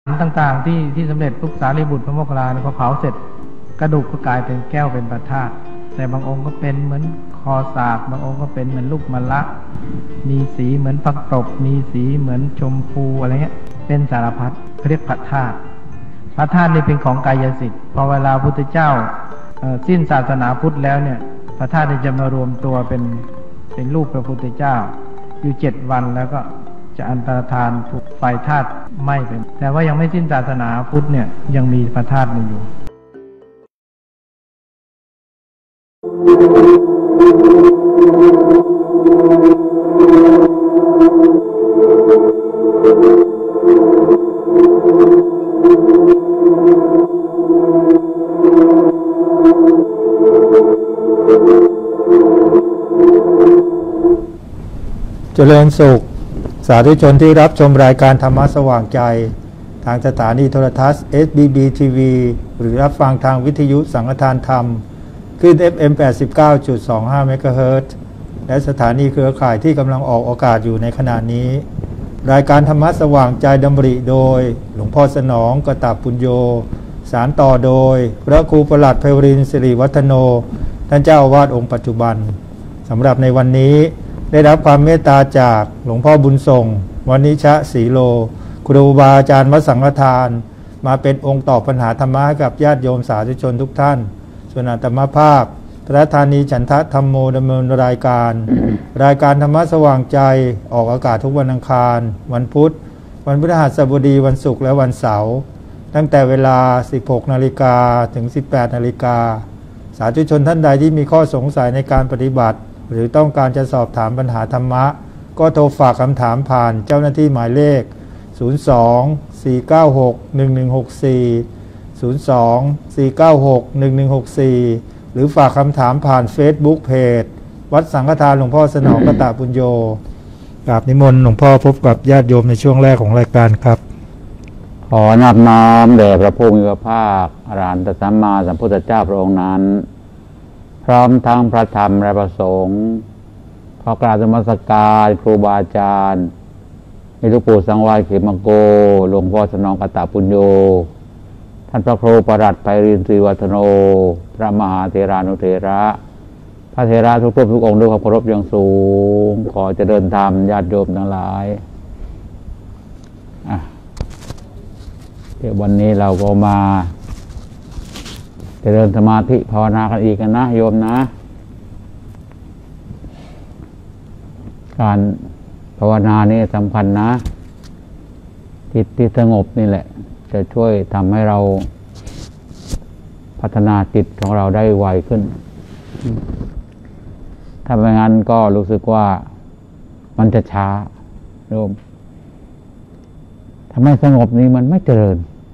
ต่างๆที่สำเร็จทุกสารีบุตรพระโมคคัลลานะพอเผาเสร็จกระดูกก็กลายเป็นแก้วเป็นพระธาตุแต่บางองค์ก็เป็นเหมือนคอสากบางองค์ก็เป็นเหมือนลูกมะละมีสีเหมือนผักตบมีสีเหมือนชมพูอะไรเงี้ยเป็นสารพัดเรียกพระธาตุพระธาตุนี่เป็นของกายสิทธิ์พอเวลาพุทธเจ้าสิ้นศาสนาพุทธแล้วเนี่ยพระธาตุจะมารวมตัวเป็นรูปพระพุทธเจ้าอยู่7 วันแล้วก็จะอันตรธานถูกไฟธาตุไหม้ไปแต่ว่ายังไม่สิ้นศาสนาพุทธเนี่ยยังมีพระธาตุอยู่เจริญสุขสาธุชนที่รับชมรายการธรรมะสว่างใจทางสถานีโทรทัศน์ SBB TV หรือรับฟังทางวิทยุสังฆทานธรรมคลื่น FM 89.25 เมกะเฮิรตซ์และสถานีเครือข่ายที่กำลังออกอากาศอยู่ในขณะนี้รายการธรรมะสว่างใจดำริโดยหลวงพ่อสนองกตปุญโญสารต่อโดยพระครูประหลัดไพวรินทร์สิริวัฒโนท่านเจ้าอาวาสองค์ปัจจุบันสำหรับในวันนี้ได้รับความเมตตาจากหลวงพ่อบุญส่งวณิชะศรีโลครูบาอาจารย์วัดสังฆทานมาเป็นองค์ตอบปัญหาธรรมะให้กับญาติโยมสาธุชนทุกท่านส่วนอาตมาภาพประธานีฉันทะธรรมโมดำเนินรายการธรรมะสว่างใจออกอากาศทุกวันอังคารวันพุธวันพฤหัสบดีวันศุกร์และวันเสาร์ตั้งแต่เวลา 16 นาฬิกาถึง 18 นาฬิกาสาธุชนท่านใดที่มีข้อสงสัยในการปฏิบัติหรือต้องการจะสอบถามปัญหาธรรมะก็โทรฝากคำถามผ่านเจ้าหน้าที่หมายเลข 02-496-1164 02-496-1164 หรือฝากคำถามผ่าน Facebook เพจวัดสังฆทานหลวงพ่อสนองกตปุญโญกราบนิมนต์หลวงพ่อพบกับญาติโยมในช่วงแรกของรายการครับขอนับน้อมแด่พระผู้มีพระภาคอรหันตสัมมาสัมพุทธเจ้าพระองค์นั้นพร้อมทั้งพระธรรมและพระสงฆ์ขอกราบนมัสการครูบาอาจารย์มีหลวงปู่สังวาลเขมโกหลวงพ่อสนองกตปุญโญท่านพระครูประหลัดไพรินทร์ศรีวัฒโนพระมหาเถรานุเถระพระเถระทุกรูปทุกองค์ด้วยความเคารพอย่างสูงขอเจริญธรรมญาติโยมทั้งหลายเดี๋ยววันนี้เราก็มาเจริญสมาธิภาวนากันอีกนะโยมนะการภาวนานี่สำคัญนะจิตที่สงบนี่แหละจะช่วยทำให้เราพัฒนาจิตของเราได้ไวขึ้นถ้าไม่งั้นก็รู้สึกว่ามันจะช้าโยมถ้าไม่สงบนี่มันไม่เจริญ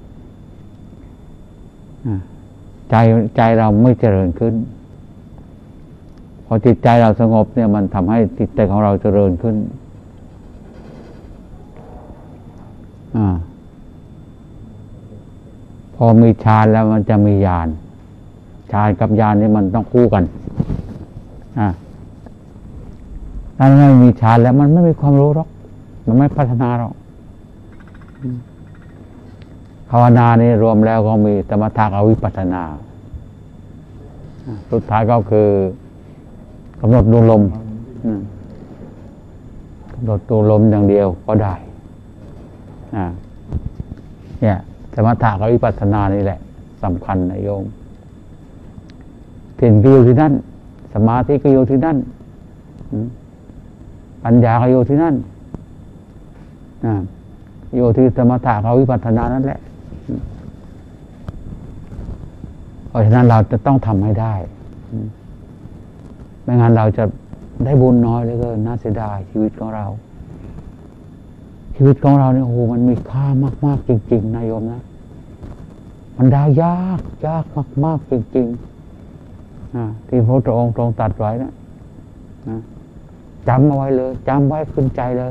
ใจเราไม่เจริญขึ้นพอจิตใจเราสงบเนี่ยมันทำให้จิตใจของเราเจริญขึ้นพอมีฌานแล้วมันจะมีญาณฌานกับญาณนี่มันต้องคู่กันถ้าไม่มีฌานแล้วมันไม่มีความรู้หรอกมันไม่พัฒนาหรอกภาวนานี่รวมแล้วก็มีสมถะกับวิปัสสนาสุดท้ายก็คือกำหนดดูลมกำหนดดูลมอย่างเดียวก็ได้เนี่ยสมถะกับวิปัสสนานี่แหละสำคัญนะโยมถิ่นก็อยู่ที่นั่นสมาธิก็อยู่ที่นั่นปัญญาก็อยู่ที่นั่นอยู่ที่สมถะกับวิปัสสนานั่นแหละเพราะฉะนั้นเราจะต้องทำให้ได้ไม่งั้นเราจะได้บุญน้อยเหลือเกินน่าเสียดายชีวิตของเราเนี่ยโอ้โหมันมีค่ามากๆจริงๆนะโยมนะมันได้ยากมากๆจริงๆที่พระพุทธองค์ทรงตรัสไว้นะจำเอาไว้เลยจำไว้ขึ้นใจเลย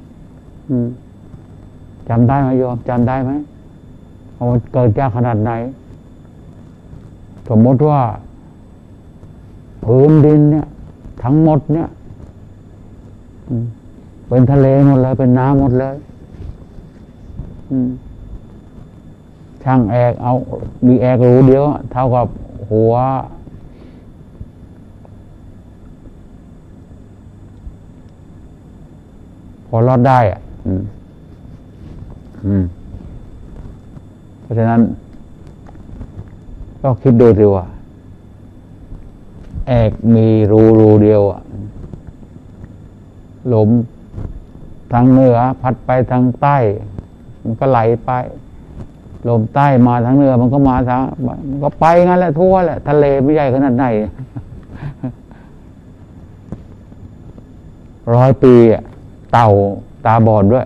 จำได้ไหมโยมจำได้ไหมว่ามันเกิดยากขนาดไหนสมมติว่าพื้นดินเนี่ยทั้งหมดเนี่ยเป็นทะเลหมดเลยเป็นน้ำหมดเลยช่างแอกเอามีแอกรูเดียวเท่ากับหัวพอรอดได้อ่ะเพราะฉะนั้นก็คิดดูสิว่าแอกมีรูเดียวอ่ะลมทางเหนือพัดไปทางใต้มันก็ไหลไปลมใต้มาทางเหนือมันก็มาทางมันก็ไปงั้นแหละทั่วแหละทะเลไม่ใหญ่ขนาดไหน100 ปีอ่ะเต่าตาบอดด้วย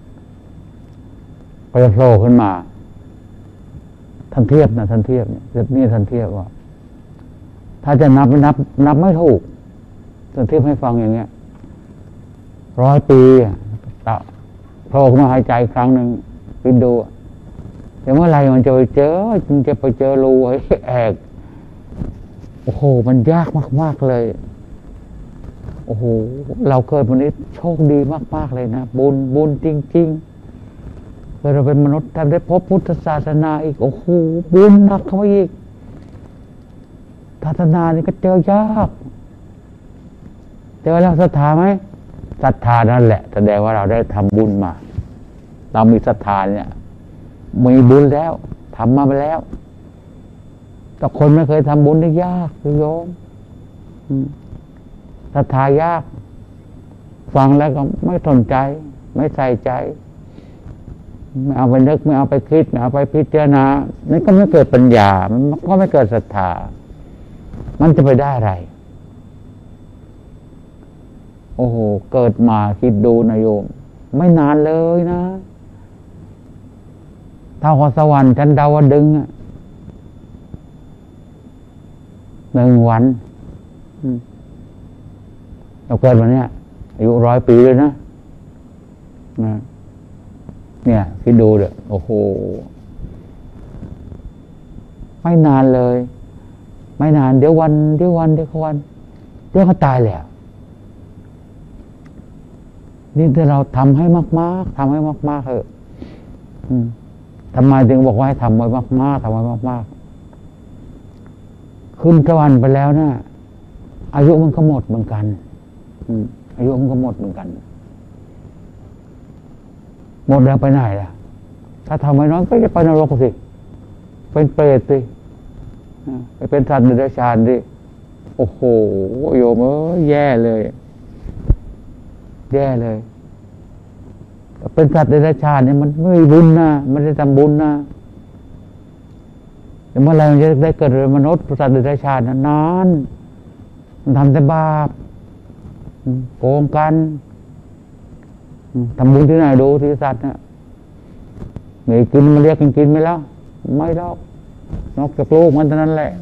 ก็จะโผล่ขึ้นมาท่านเทียบเนี่ยนี่ท่านเทียบว่าถ้าจะนับไม่ถูกท่านเทียบให้ฟังอย่างเงี้ย100 ปีโผล่ขึ้นมาหายใจครั้งหนึ่งคิดดูแต่เมื่อไรมันจะไปเจอจึงจะไปเจอรูไอ้แอกโอ้โหมันยากมากๆเลยโอ้โหเราเกิดวันนี้โชคดีมากๆเลยนะบุญจริงๆเราเป็นมนุษย์ทำได้พบพุทธศาสนาอีกโอ้โหบุญหนักเข้ามาอีกศาสนานี่ก็เจอยากเจอแล้วศรัทธาไหมศรัทธานั่นแหละแสดงว่าเราได้ทำบุญมาเรามีศรัทธาเนี่ยมีบุญแล้วทำมาไปแล้วแต่คนไม่เคยทำบุญได้ยากคือโยมศรัทธายากฟังแล้วก็ไม่สนใจไม่ใส่ใจไม่เอาไปนึกไม่เอาไปคิดไม่เอาไปพิจารณานั่นก็ไม่เกิดปัญญามันก็ไม่เกิดศรัทธามันจะไปได้อะไรโอ้โหเกิดมาคิดดูนะโยมไม่นานเลยนะถ้าขอสวรรค์ชั้นดาวดึงส์1 วันเราเกิดวันนี้อายุ100 ปีเลยนะเนี่ยคิดดูเด้อโอ้โหไม่นานเลยไม่นานเดี๋ยวก็ตายแล้วนี่ถ้าเราทำให้มากๆเถอะทำไมถึงบอกว่าให้ทำไว้มากขึ้นสวรรค์ไปแล้วนะอายุมันก็หมดเหมือนกันอายุมันก็หมดเหมือนกันหมดแล้วไปไหนล่ะถ้าทำไม่น้อยก็จะไปนรกสิเป็นเปรตสิไปเป็นสัตว์เดรัจฉานดิโอ้โหโยมแย่เลยเป็นสัตว์เดรัจฉานเนี่ยมันไม่มีบุญนะมันได้ทำบุญนะแต่เมื่อไรมันจะได้เกิดเป็นมนุษย์สัตว์เดรัจฉานนานมันทำแต่บาปโกงกันทำบุญที่ไหนดูที่สัตว์เนี่ยมีกินมาเรียกกินไหมแล้วไม่หรอกนอกจากลูกมันเท่านั้นแหละ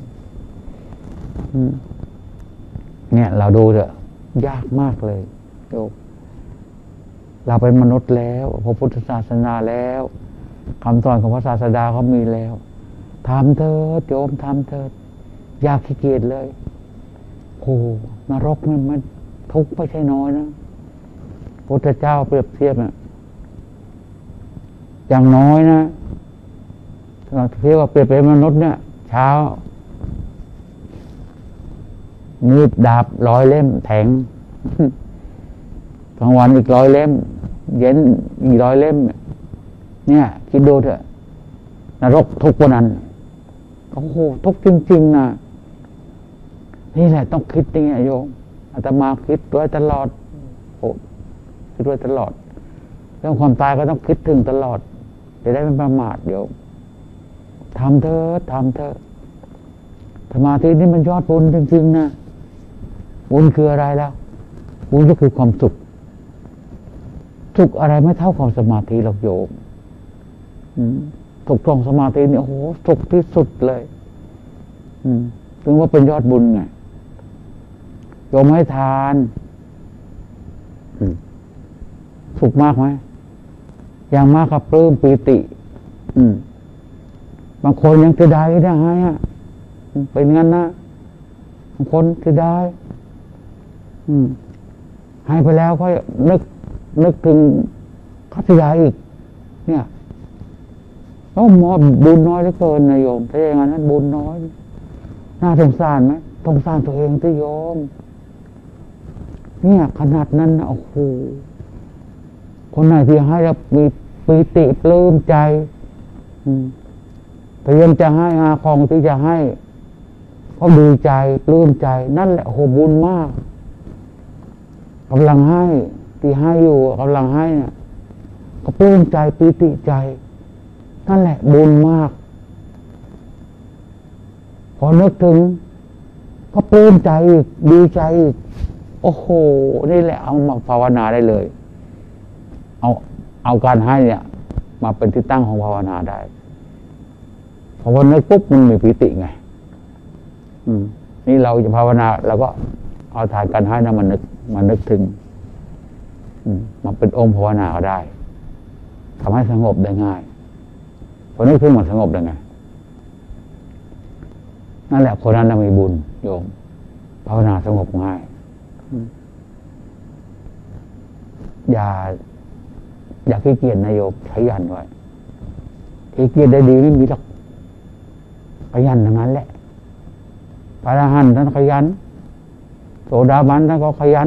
เนี่ยเราดูเถอะยากมากเลยโยมเราเป็นมนุษย์แล้วพระพุทธศาสนาแล้วคำสอนของพระศาสดาเขามีแล้วทำเถิดโยมทำเถิดอย่าขี้เกียจเลยโอ้นรกนี่มันทุกข์ไม่ใช่น้อยนะพุทธเจ้าเปรียบเทียบนะอย่างน้อยนะเทียบว่าเปรียบเป็นมนุษย์เนี่ยเช้ามีดดาบ100 เล่มแทงกลางวันอีก100 เล่มเย็นอีก100 เล่มเนี่ยคิดดูเถอะนรกทุกข์กว่านั้นโอ้โหทุกข์จริงๆนะนี่แหละต้องคิดอย่างเงี้ยโยมอาตมาคิดด้วยตลอดคิดด้วยตลอดเรื่องความตายก็ต้องคิดถึงตลอดจะได้ไม่ประมาทโยมทำเถอะสมาธินี่มันยอดบุญจริงๆนะบุญคืออะไรแล้วบุญก็คือความสุขอะไรไม่เท่ากับสมาธิหรอกโยมสุขของสมาธิเนี่ยโอ้โหสุขที่สุดเลยถึงว่าเป็นยอดบุญไงโยมให้ทานสุขมากไหมอย่างมากกับปลื้มปีติบางคนยังจะได้ให้เป็นงั้นนะบางคนจะได้ให้ไปแล้วก็นึกถึงเขาจะได้อีกเนี่ยหมอบุญน้อยเหลือเกินนะโยมถ้าอย่างนั้นบุญน้อยน่าสงสารไหมสงสารตัวเองที่โยมเนี่ยขนาดนั้นนะโอ้โหคนไหนที่ให้แล้วมีปิติปลื้มใจเตรียมจะให้อาของที่จะให้เพราะดีใจปลื้มใจนั่นแหละโหบุญมากกำลังให้ที่ให้อยู่กำลังให้เนี่ยก็ปลื้มใจปิติใจนั่นแหละบุญมากพอนึกถึงก็ปลื้มใจอีกดีใจอีกโอ้โหนี่แหละเอามาภาวนาได้เลยเอาการให้เนี่ยมาเป็นที่ตั้งของภาวนาได้พอวันนึกปุ๊บมันมีปิติไงนี่เราจะภาวนาเราก็เอาฐานการให้นะมันนึกถึงมันเป็นองค์ภาวนาก็ได้ทำให้สงบได้ง่ายพอนึกถึงมันสงบได้ไงนั่นแหละคนนั้นมีบุญโยมภาวนาสงบง่ายอย่าขี้เกียจนายโยมขยันไว้ขี้เกียจได้ดีไม่มีหรอกขยันทั้งนั้นแหละพระอรหันต์ท่านขยันโสดาบันท่านก็ขยัน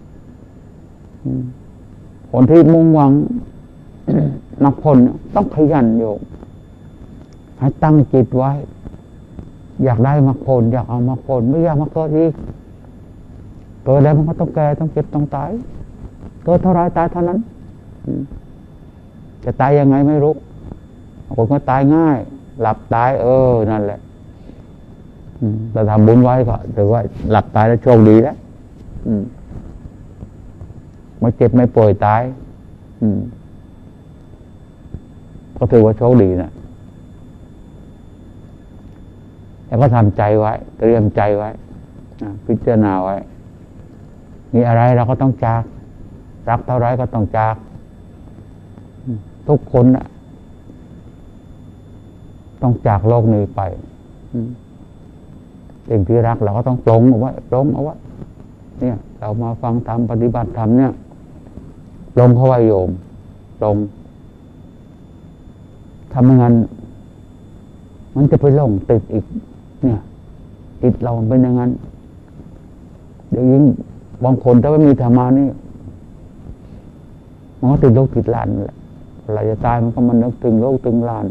คนที่มุ่งหวังมรรคผลต้องขยันโยมให้ตั้งจิตไว้อยากได้มรรคผลอยากเอามรรคผลไม่อยากมาเกิดอีกเกิดแล้วมันก็ต้องแก่ต้องเจ็บต้องตายเกิดเท่าไรตายเท่านั้นจะตายยังไงไม่รู้คนก็ตายง่ายหลับตายนั่นแหละแต่ทำบุญไว้ก็ถือว่าหลับตายแล้วโชคดีแล้วไม่เจ็บไม่ป่วยตายก็ถือว่าโชคดีนะแล้วก็ทำใจไว้เตรียมใจไว้พิจารณาไว้มีอะไรเราก็ต้องจากรักเท่าไรก็ต้องจากทุกคนนะต้องจากโลกนี้ไปสิ่งที่รักเราก็ต้องปลงเอาไว้เนี่ยเรามาฟังธรรมปฏิบัติธรรมเนี่ยปลงเข้าไว้โยมปลงทำงั้นมันจะไปหลงติดอีกเนี่ยติดเราเป็นอย่างนั้นเดี๋ยวยิ่งบางคนถ้าไม่มีธรรมะนี่มันก็ติดโลกติดลานนั่นแหละเราจะตายมันก็มันนึกถึงโลกถึงลาน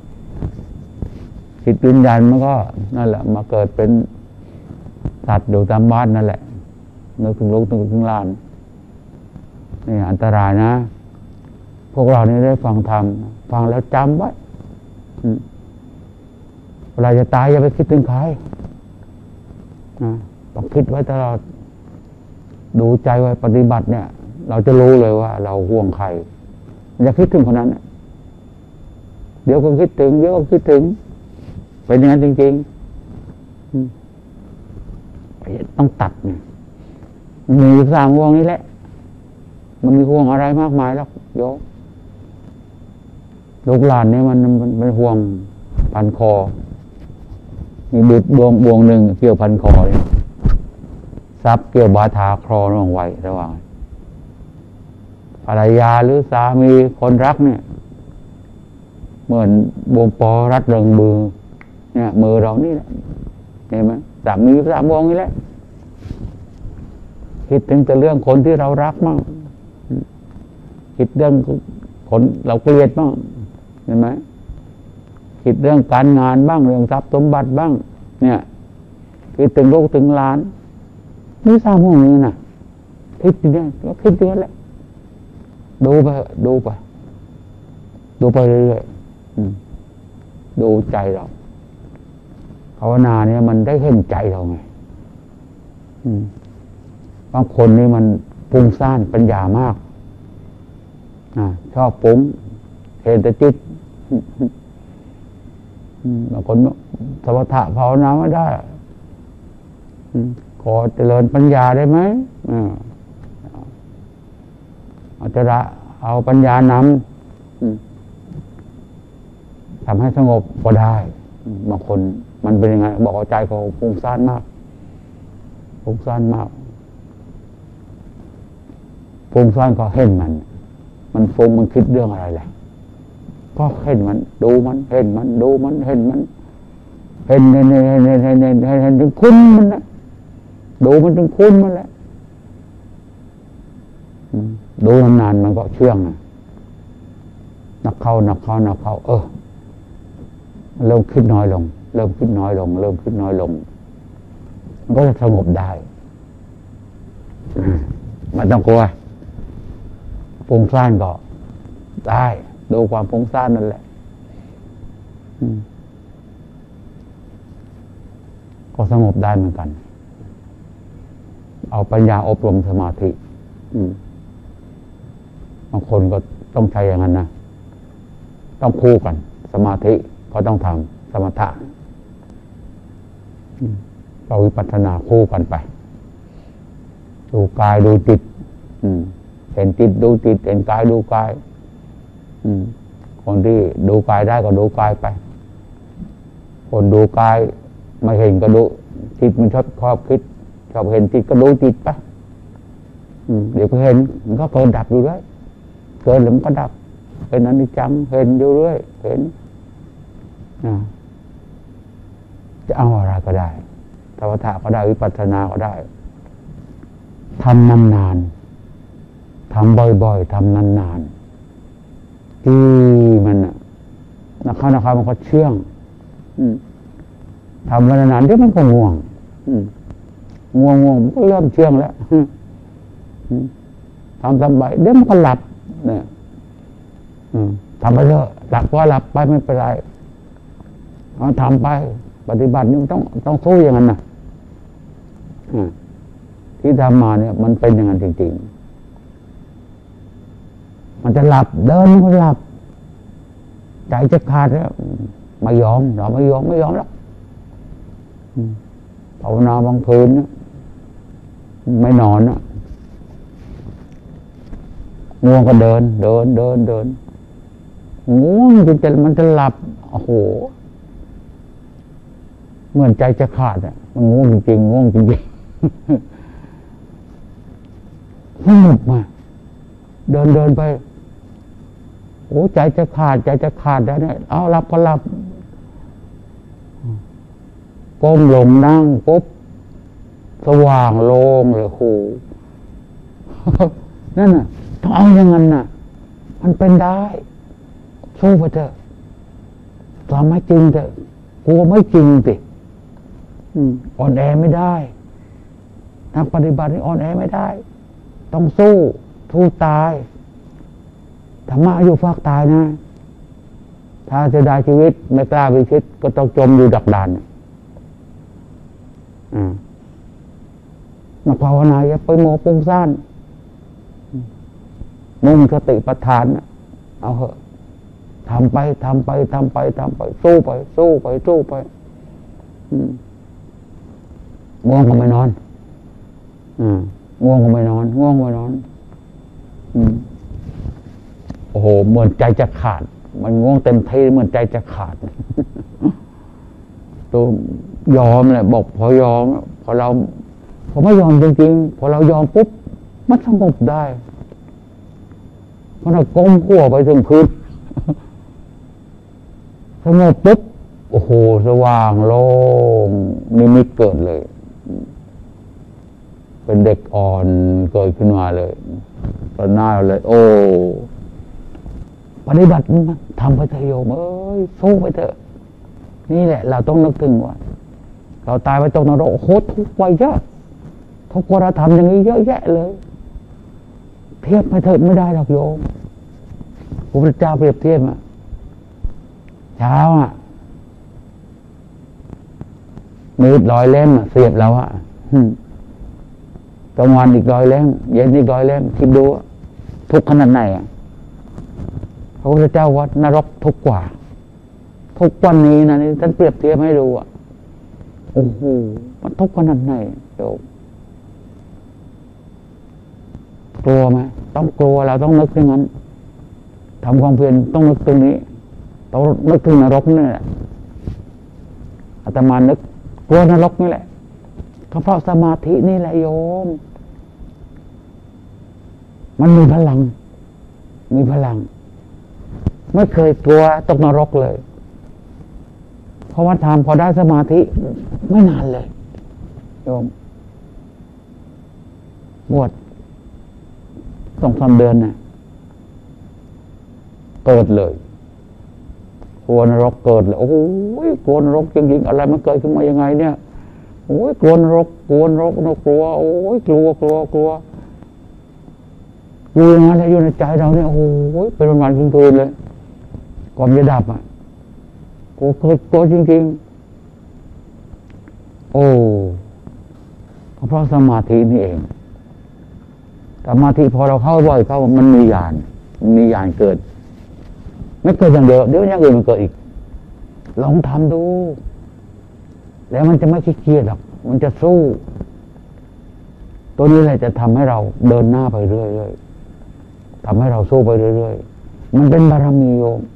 จิตวิญญาณมันก็นั่นแหละมาเกิดเป็นสัตว์อยู่ตามบ้านนั่นแหละนึกถึงโลกถึงลานนี่อันตรายนะพวกเรานี่ได้ฟังธรรมฟังแล้วจำไว้เวลาจะตายอย่าไปคิดถึงใครต้องคิดไว้ตลอดดูใจไว้ปฏิบัติเนี่ยเราจะรู้เลยว่าเราห่วงใครอย่าคิดถึงคนนั้นเดี๋ยวก็คิดถึงเดี๋ยวก็คิดถึงเป็นอย่างนั้นจริงๆต้องตัดเนี่ยมีสามห่วงนี่แหละมันมีห่วงอะไรมากมายแล้วโยลูกหลานเนี่ยมันเป็นห่วงพันคอมีบุตรบวงหนึ่งเกี่ยวพันคอเลยทรัพย์เกี่ยวบาทาครอระหว่างไว้ระหว่างภรรยาหรือสามีคนรักเนี่ยเหมือนบวงปอรัดเริงมือเนี่ยมือเรานี่แหละเห็นไหมสามีสามวงนี่แหละคิดถึงแต่เรื่องคนที่เรารักมั่งคิดเรื่องคนเราเกลียดบ้างเห็นไหมคิดเรื่องการงานบ้างเรื่องทรัพย์สมบัติบ้างเนี่ยคิดถึงลูกถึงหลานนี่สามวงนี้นะคิดอย่างนี้ก็คิดอย่างนี้แหละดูไปเรื่อยๆดูใจเราภาวนาเนี่ยมันได้เห็นใจเราไงบางคนนี่มันฟุ้งซ่านปัญญามากชอบฟุ้งเห็นแต่จิตบางคนสมถะภาวนาไม่ได้ขอเจริญปัญญาได้ไหมอาจจะเอาปัญญานำทำให้สงบก็ได้บางคนมันเป็นยังไงบอกว่าใจเขาฟุ้งซ่านมากฟุ้งซ่านก็เห็นมันฟุ้งมันคิดเรื่องอะไรแหละก็ก็เห็นมันดูมันเห็นมันดูมันเห็นมันเห็นถึงคุ้นมันนะดูมันถึงคุ้นมันแหละดูนานๆมันก็เชื่องนักเข้าเริ่มคิดน้อยลงเริ่มคิดน้อยลงมันก็จะสงบได้ไม่ต้องกลัวฟุ้งซ่านก็ได้ดูความฟุ้งซ่านนั่นแหละก็สงบได้เหมือนกันเอาปัญญาอบรมสมาธิบางคนก็ต้องใช้อย่างนั้นนะต้องคู่กันสมาธิก็ต้องทำสมถะเราวิปัสสนาคู่กันไปดูกายดูจิตเห็นจิตดูจิตเห็นกายดูกายคนที่ดูกายได้ก็ดูกายไปคนดูกายไม่เห็นก็ดูจิตมันชอบคิดชอบเห็นจิตก็ดูจิตไปเดี๋ยวก็เห็นมันก็เกิดดับอยู่เรื่อยเกิดแล้วมันก็ดับเป็นอนิจจังเห็นอยู่เรื่อยเห็นจะเอาอะไรก็ได้สมถะก็ได้วิปัสสนาก็ได้ทำนานๆทำบ่อยๆทำนานๆที่มันนะครับมันก็เชื่องทำนานๆเดี๋ยวมันก็ง่วงมันก็เริ่มเชื่องแล้วทำไปเดี๋ยวมันก็หลับเนี่ยทำไปเถอะหลับก็หลับไปไม่เป็นไรทำไปปฏิบัตินี่ต้องสู้อย่างนั้นนะที่ทำมาเนี่ยมันเป็นอย่างนั้นจริงๆมันจะหลับเดินมันก็หลับใจจะขาดแล้วไม่ยอมเราไม่ยอมแล้วภาวนาบางคืนนะไม่นอนนะง่วงก็เดินง่วงจนมันจะหลับโอ้โหเหมือนใจจะขาดอ่ะมันง่วงจริงสงบมาเดินไปโอ้ใจจะขาดแล้วเนี่ยเอาหลับก็หลับก้มลงนั่งปุ๊บสว่างโล่งเลยโหนั่นน่ะต้องเอาอย่างนั้นน่ะมันเป็นได้สู้ไปเถอะทำไม่จริงเถอะกลัวไม่จริงสิอ่อนแอไม่ได้นักปฏิบัตินี่อ่อนแอไม่ได้ต้องสู้ตายธรรมะอยู่ฝากตายนะถ้าจะได้ชีวิตไม่กล้าไปคิดก็ต้องจมอยู่ดักดานนักภาวนาอย่าไปโมปุ้งซ่านมุ่งสติปัฏฐานเอาเหอะทำไปสู้ไปง่วงก็ไม่นอนง่วงก็ไม่นอนโอ้โหเหมือนใจจะขาดมันง่วงเต็มที่เหมือนใจจะขาดตัวยอมแหละบอกพอยอมพอไม่ยอมจริงๆพอเรายอมปุ๊บมันสงบได้เพราะเราก้มหัวไปถึงพื้นสงบปุ๊บโอ้โหสว่างโล่งนิมิตเกิดเลยเป็นเด็กอ่อนเกิดขึ้นมาเลยตอนหน้าเลยโอ้ปฏิบัติทำไปเถอะโยมสู้ไปเถอะนี่แหละเราต้องนึกถึงว่าเราตายไปตกนรกโอ้โหทุกข์ไว้เยอะทุกข์กว่าเราทำอย่างนี้เยอะแยะเลยเทียบไปเถอะไม่ได้หรอกโยมพระพุทธเจ้าเปรียบเทียบเช้ามีด100 เล่มเสียบเรากลางวันอีก100 เล่มเย็นอีก100 เล่มคิดดูทุกขนาดไหนพระพุทธเจ้าว่านรกทุกกว่าทุกวันนี้นะนี่ท่านเปรียบเทียบให้ดูโอ้โหมันทุกขนาดไหนโยมกลัวไหมต้องกลัวเราต้องนึกอย่างนั้นทำความเพียรต้องนึกตรงนี้ต้องนึกถึงนรกนี่แหละอาตมานึกกลัวนรกนี่แหละก็เพราะสมาธินี่แหละโยมมันมีพลังไม่เคยกลัวตกนรกเลยเพราะว่าทำพอได้สมาธิไม่นานเลยโยมบวช2-3 เดือนน่ะเกิดเลยกลัวนรกเกิดเลยโอ้ยกลัวนรกจริงๆอะไรมันเกิดขึ้นมายังไงเนี่ยโอ้ยกลัวนรกกลัวนกกลัวโอ้ยกลัวอยู่อย่างนั้นแหละอยู่ในใจเราเนี่ยโอ้ยเป็นวันๆคืนๆเลยก่อนจะดับอ่ะกลัวจริงๆโอ้เพราะสมาธินี่เองสมาธิพอเราเข้าบ่อยเข้ามันมีญาณเกิดไม่เกิดอย่างเดียวเดี๋ยวอย่างอื่นมันเกิดอีกลองทำดูแล้วมันจะไม่ขี้เกียจหรอกมันจะสู้ตัวนี้แหละจะทำให้เราเดินหน้าไปเรื่อยๆทำให้เราสู้ไปเรื่อยๆมันเป็นบารมีโยม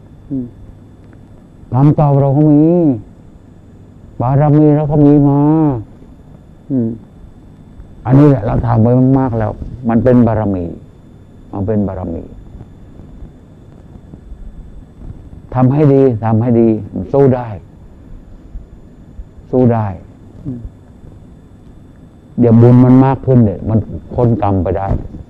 กรรมเก่าเราก็มีบารมีเราก็มีมาอันนี้แหละเราทำไว้มากๆแล้วมันเป็นบารมีมันเป็นบารมีทำให้ดีมันสู้ได้เดี๋ยวบุญมันมากขึ้นเนี่ยมันพ้นกรรมไปได้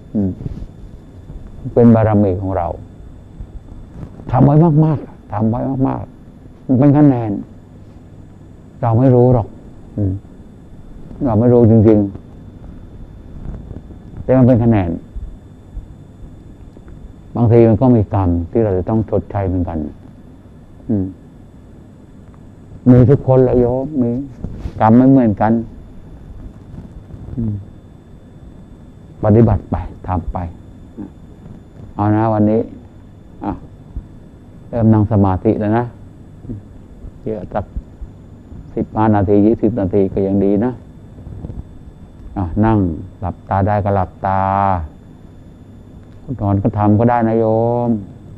เป็นบารมีของเราทำไว้มากๆมันเป็นคะแนนเราไม่รู้หรอกเราไม่รู้จริงๆแต่มันเป็นคะแนนบางทีมันก็มีกรรมที่เราจะต้องชดใช้เหมือนกันมีทุกคนแหละโยมมีกรรมไม่เหมือนกันปฏิบัติไปทำไปเอานะวันนี้เริ่มนั่งสมาธิแล้วนะเยอะสัก15 นาที20 นาทีก็ยังดีนะนั่งหลับตาได้ก็หลับตานอนก็ทำก็ได้นะโยม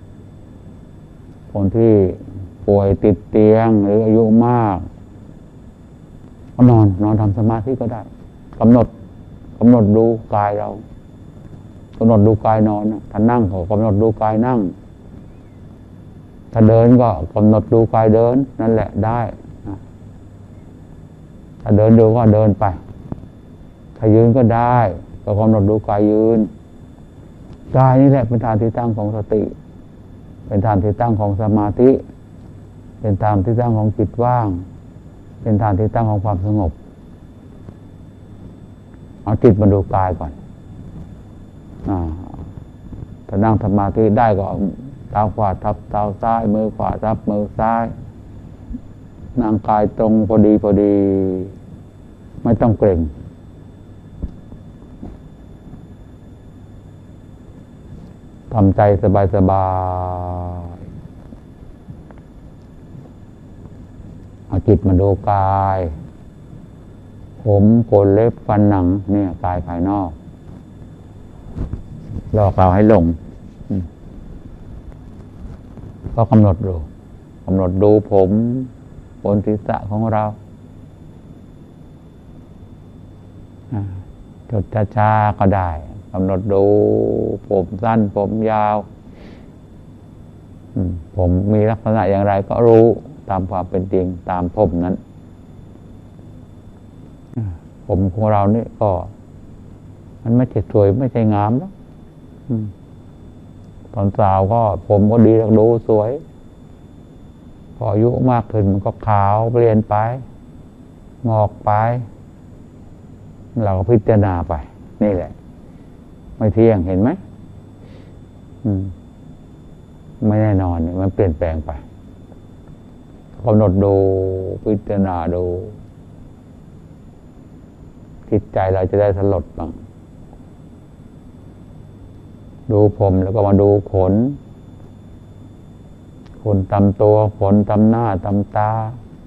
คนที่ป่วยติดเตียงหรืออายุมากก็นอนทำสมาธิก็ได้กำหนดดูกายเรากำหนดดูกายนอนถ้านั่งก็กำหนดดูกายนั่งถ้าเดินก็กำหนดดูกายเดินนั่นแหละได้ถ้าเดินดูก็เดินไปถ้ายืนก็ได้ก็กำหนดดูกายยืนกายนี่แหละเป็นฐานที่ตั้งของสติเป็นฐานที่ตั้งของสมาธิเป็นฐานที่ตั้งของจิตว่างเป็นฐานที่ตั้งของความสงบเอาจิตมาดูกายก่อนถ้านั่งสมาธิได้ก็เท้าขวาทับเท้าซ้ายมือขวาทับมือซ้ายนั่งกายตรงพอดีไม่ต้องเกร็งทำใจสบายเอาจิตมาดูกายผมขนเล็บฟันหนังเนี่ยกายภายนอกหลอกเราให้หลงก็กำหนดดูผมบนศีรษะของเราจดช้าๆก็ได้กำหนดดูผมสั้นผมยาวผมมีลักษณะอย่างไรก็รู้ตามความเป็นจริงตามผมนั้นผมของเรานี่ก็มันไม่ใช่สวยไม่ใช่งามนะตอนสาวก็ผมก็ดีดูสวยพออายุมากขึ้นมันก็ขาวเปลี่ยนไปงอกไปเราก็พิจารณาไปนี่แหละไม่เที่ยงเห็นไหมไม่แน่นอนมันเปลี่ยนแปลงไปกำหนดดูพิจารณาดูจิตใจเราจะได้สลดบ้างดูผมแล้วก็มาดูขนตามตัวขนตามหน้าตามตา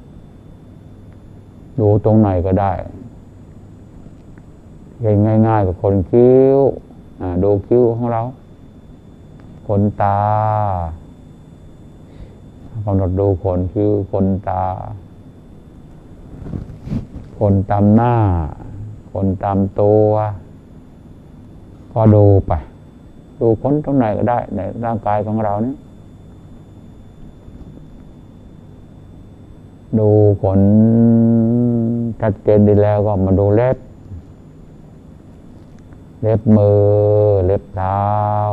ดูตรงไหนก็ได้ง่ายๆกับขนคิ้วดูคิ้วของเราขนตากำหนดดูขนคิ้วขนตาขนตามหน้าขนตามตัวก็ดูไปดูขนตรงไหนก็ได้ในร่างกายของเราเนี่ยดูขนชัดเจนดีแล้วก็มาดูเล็บมือเล็บเท้า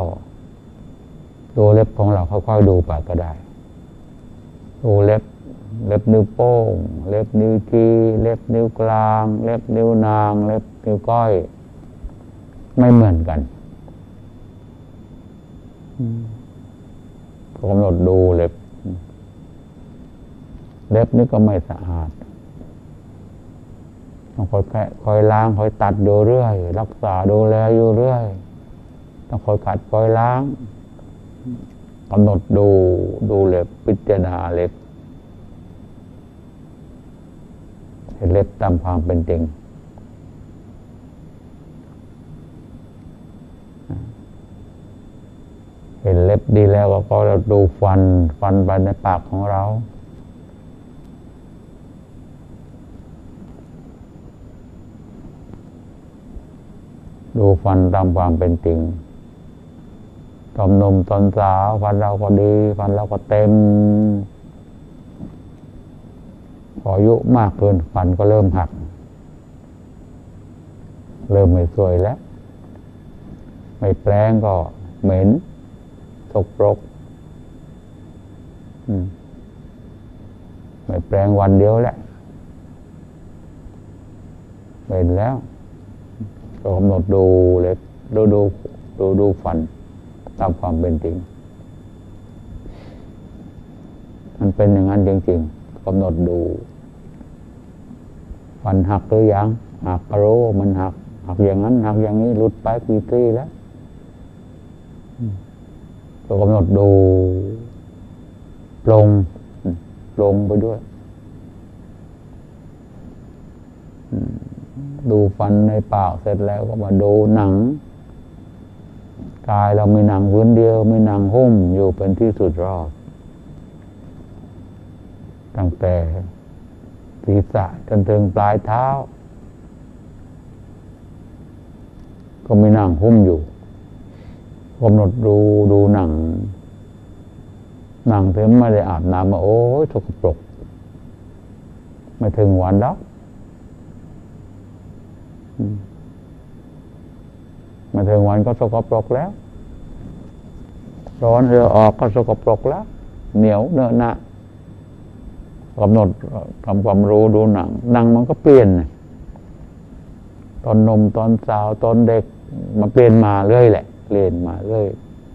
ดูเล็บของเราค่อยๆดูไปก็ได้ดูเล็บนิ้วโป้งเล็บนิ้วชี้เล็บนิ้วกลางเล็บนิ้วนางเล็บนิ้วก้อยไม่เหมือนกันกำหนดดูเล็บนี่ก็ไม่สะอาดต้องคอยล้างคอยตัดดูเรื่อยรักษาดูแลอยู่เรื่อยต้องคอยขัดคอยล้างกำหนดดูเล็บพิจารณาเล็บเห็นเล็บตามความเป็นจริงเห็นเล็บดีแล้วก็เราดูฟันไปในปากของเราดูฟันตามความเป็นจริงตอนหนุ่มตอนสาวฟันเราก็ดีฟันเราก็เต็มพออายุมากเกินฟันก็เริ่มหักเริ่มไม่สวยแล้วไม่แปรงก็เหม็นสกปรกไม่แปรงวันเดียวแหละเป็นแล้วก็กำหนดดูเล็บดูฟันตามความเป็นจริงมันเป็นอย่างนั้นจริงๆกำหนดดูฟันหักหรือยังหักก็รู้มันหักอย่างนั้นหักอย่างนี้หลุดไปกี่ทีแล้วก็กำหนดดูปลงไปด้วยดูฟันในปากเสร็จแล้วก็มาดูหนังกายเรามีหนังพื้นเดียวมีหนังหุ้มอยู่เป็นที่สุดรอดตั้งแต่ศีรษะจนถึงปลายเท้าก็มีหนังหุ้มอยู่กำหนดดูหนังที่ไม่ได้อาบน้ำมาโอ้ยสกปรกไม่ถึงวันดอกมาถึงวันก็สกปรกแล้วร้อนเรือออกก็สกปรกแล้วเหนียวเนอะหนะกำหนดทำความรู้ดูหนังมันก็เปลี่ยนตอนนมตอนสาวตอนเด็กมาเปลี่ยนมาเรื่อยแหละเปลี่ยนมาเรื่อย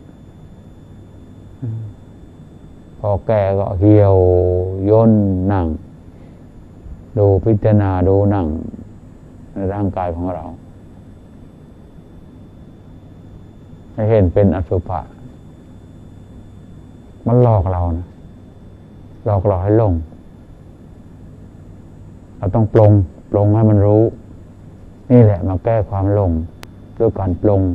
พอแก่ก็เหี่ยวย่นหนังดูพิจารณาดูหนังในร่างกายของเราให้เห็นเป็นอสุภะมันหลอกเรานะหลอกเราให้หลงเราต้องปลงให้มันรู้นี่แหละมาแก้ความหลงด้วยการปลง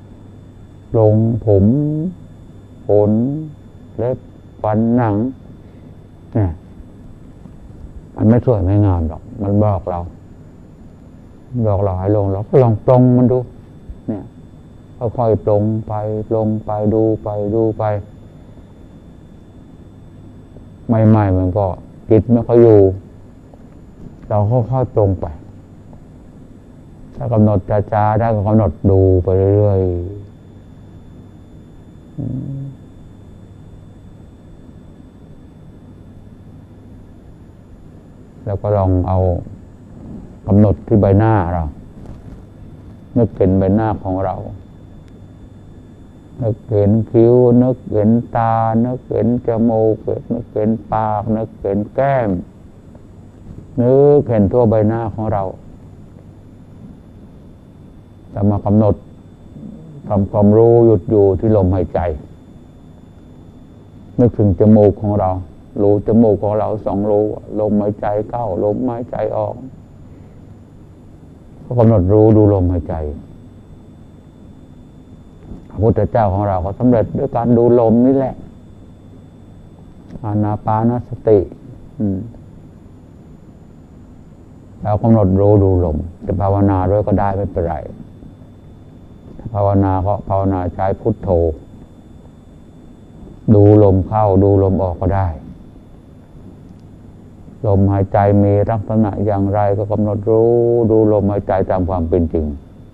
ผมขนเล็บฟันหนังเนี่ยมันไม่สวยไม่งามหรอกมันบอกเราให้ลงเราก็ลองปลงมันดูเนี่ยค่อยๆปลงไปดูไปใหม่ๆมันก็จิตไม่ค่อยอยู่เราค่อยๆปลงไปถ้ากำหนดช้าๆได้ก็กำหนดดูไปเรื่อยๆแล้วก็ลองเอากำหนดที่ใบหน้าเรานึกเห็นใบหน้าของเรานึกเห็นคิ้วนึกเห็นตานึกเห็นจมูกนึกเห็นปากนึกเห็นแก้มนึกเห็นทั่วใบหน้าของเราจะมากำหนดทำความรู้หยุดอยู่ที่ลมหายใจนึกถึงจมูกของเรารูจมูกของเรา2 รูลมหายใจเข้าลมหายใจออกก็กำหนดรู้ดูลมหายใจพระพุทธเจ้าของเราก็สำเร็จด้วยการดูลมนี่แหละอานาปานสติแล้วกำหนดรู้ดูลมจะภาวนาด้วยก็ได้ไม่เป็นไรภาวนาก็ภาวนาใช้พุทโธดูลมเข้าดูลมออกก็ได้ลมหายใจมีลักษณะอย่างไรก็กำหนดรู้ดูลมหายใจตามความเป็นจริง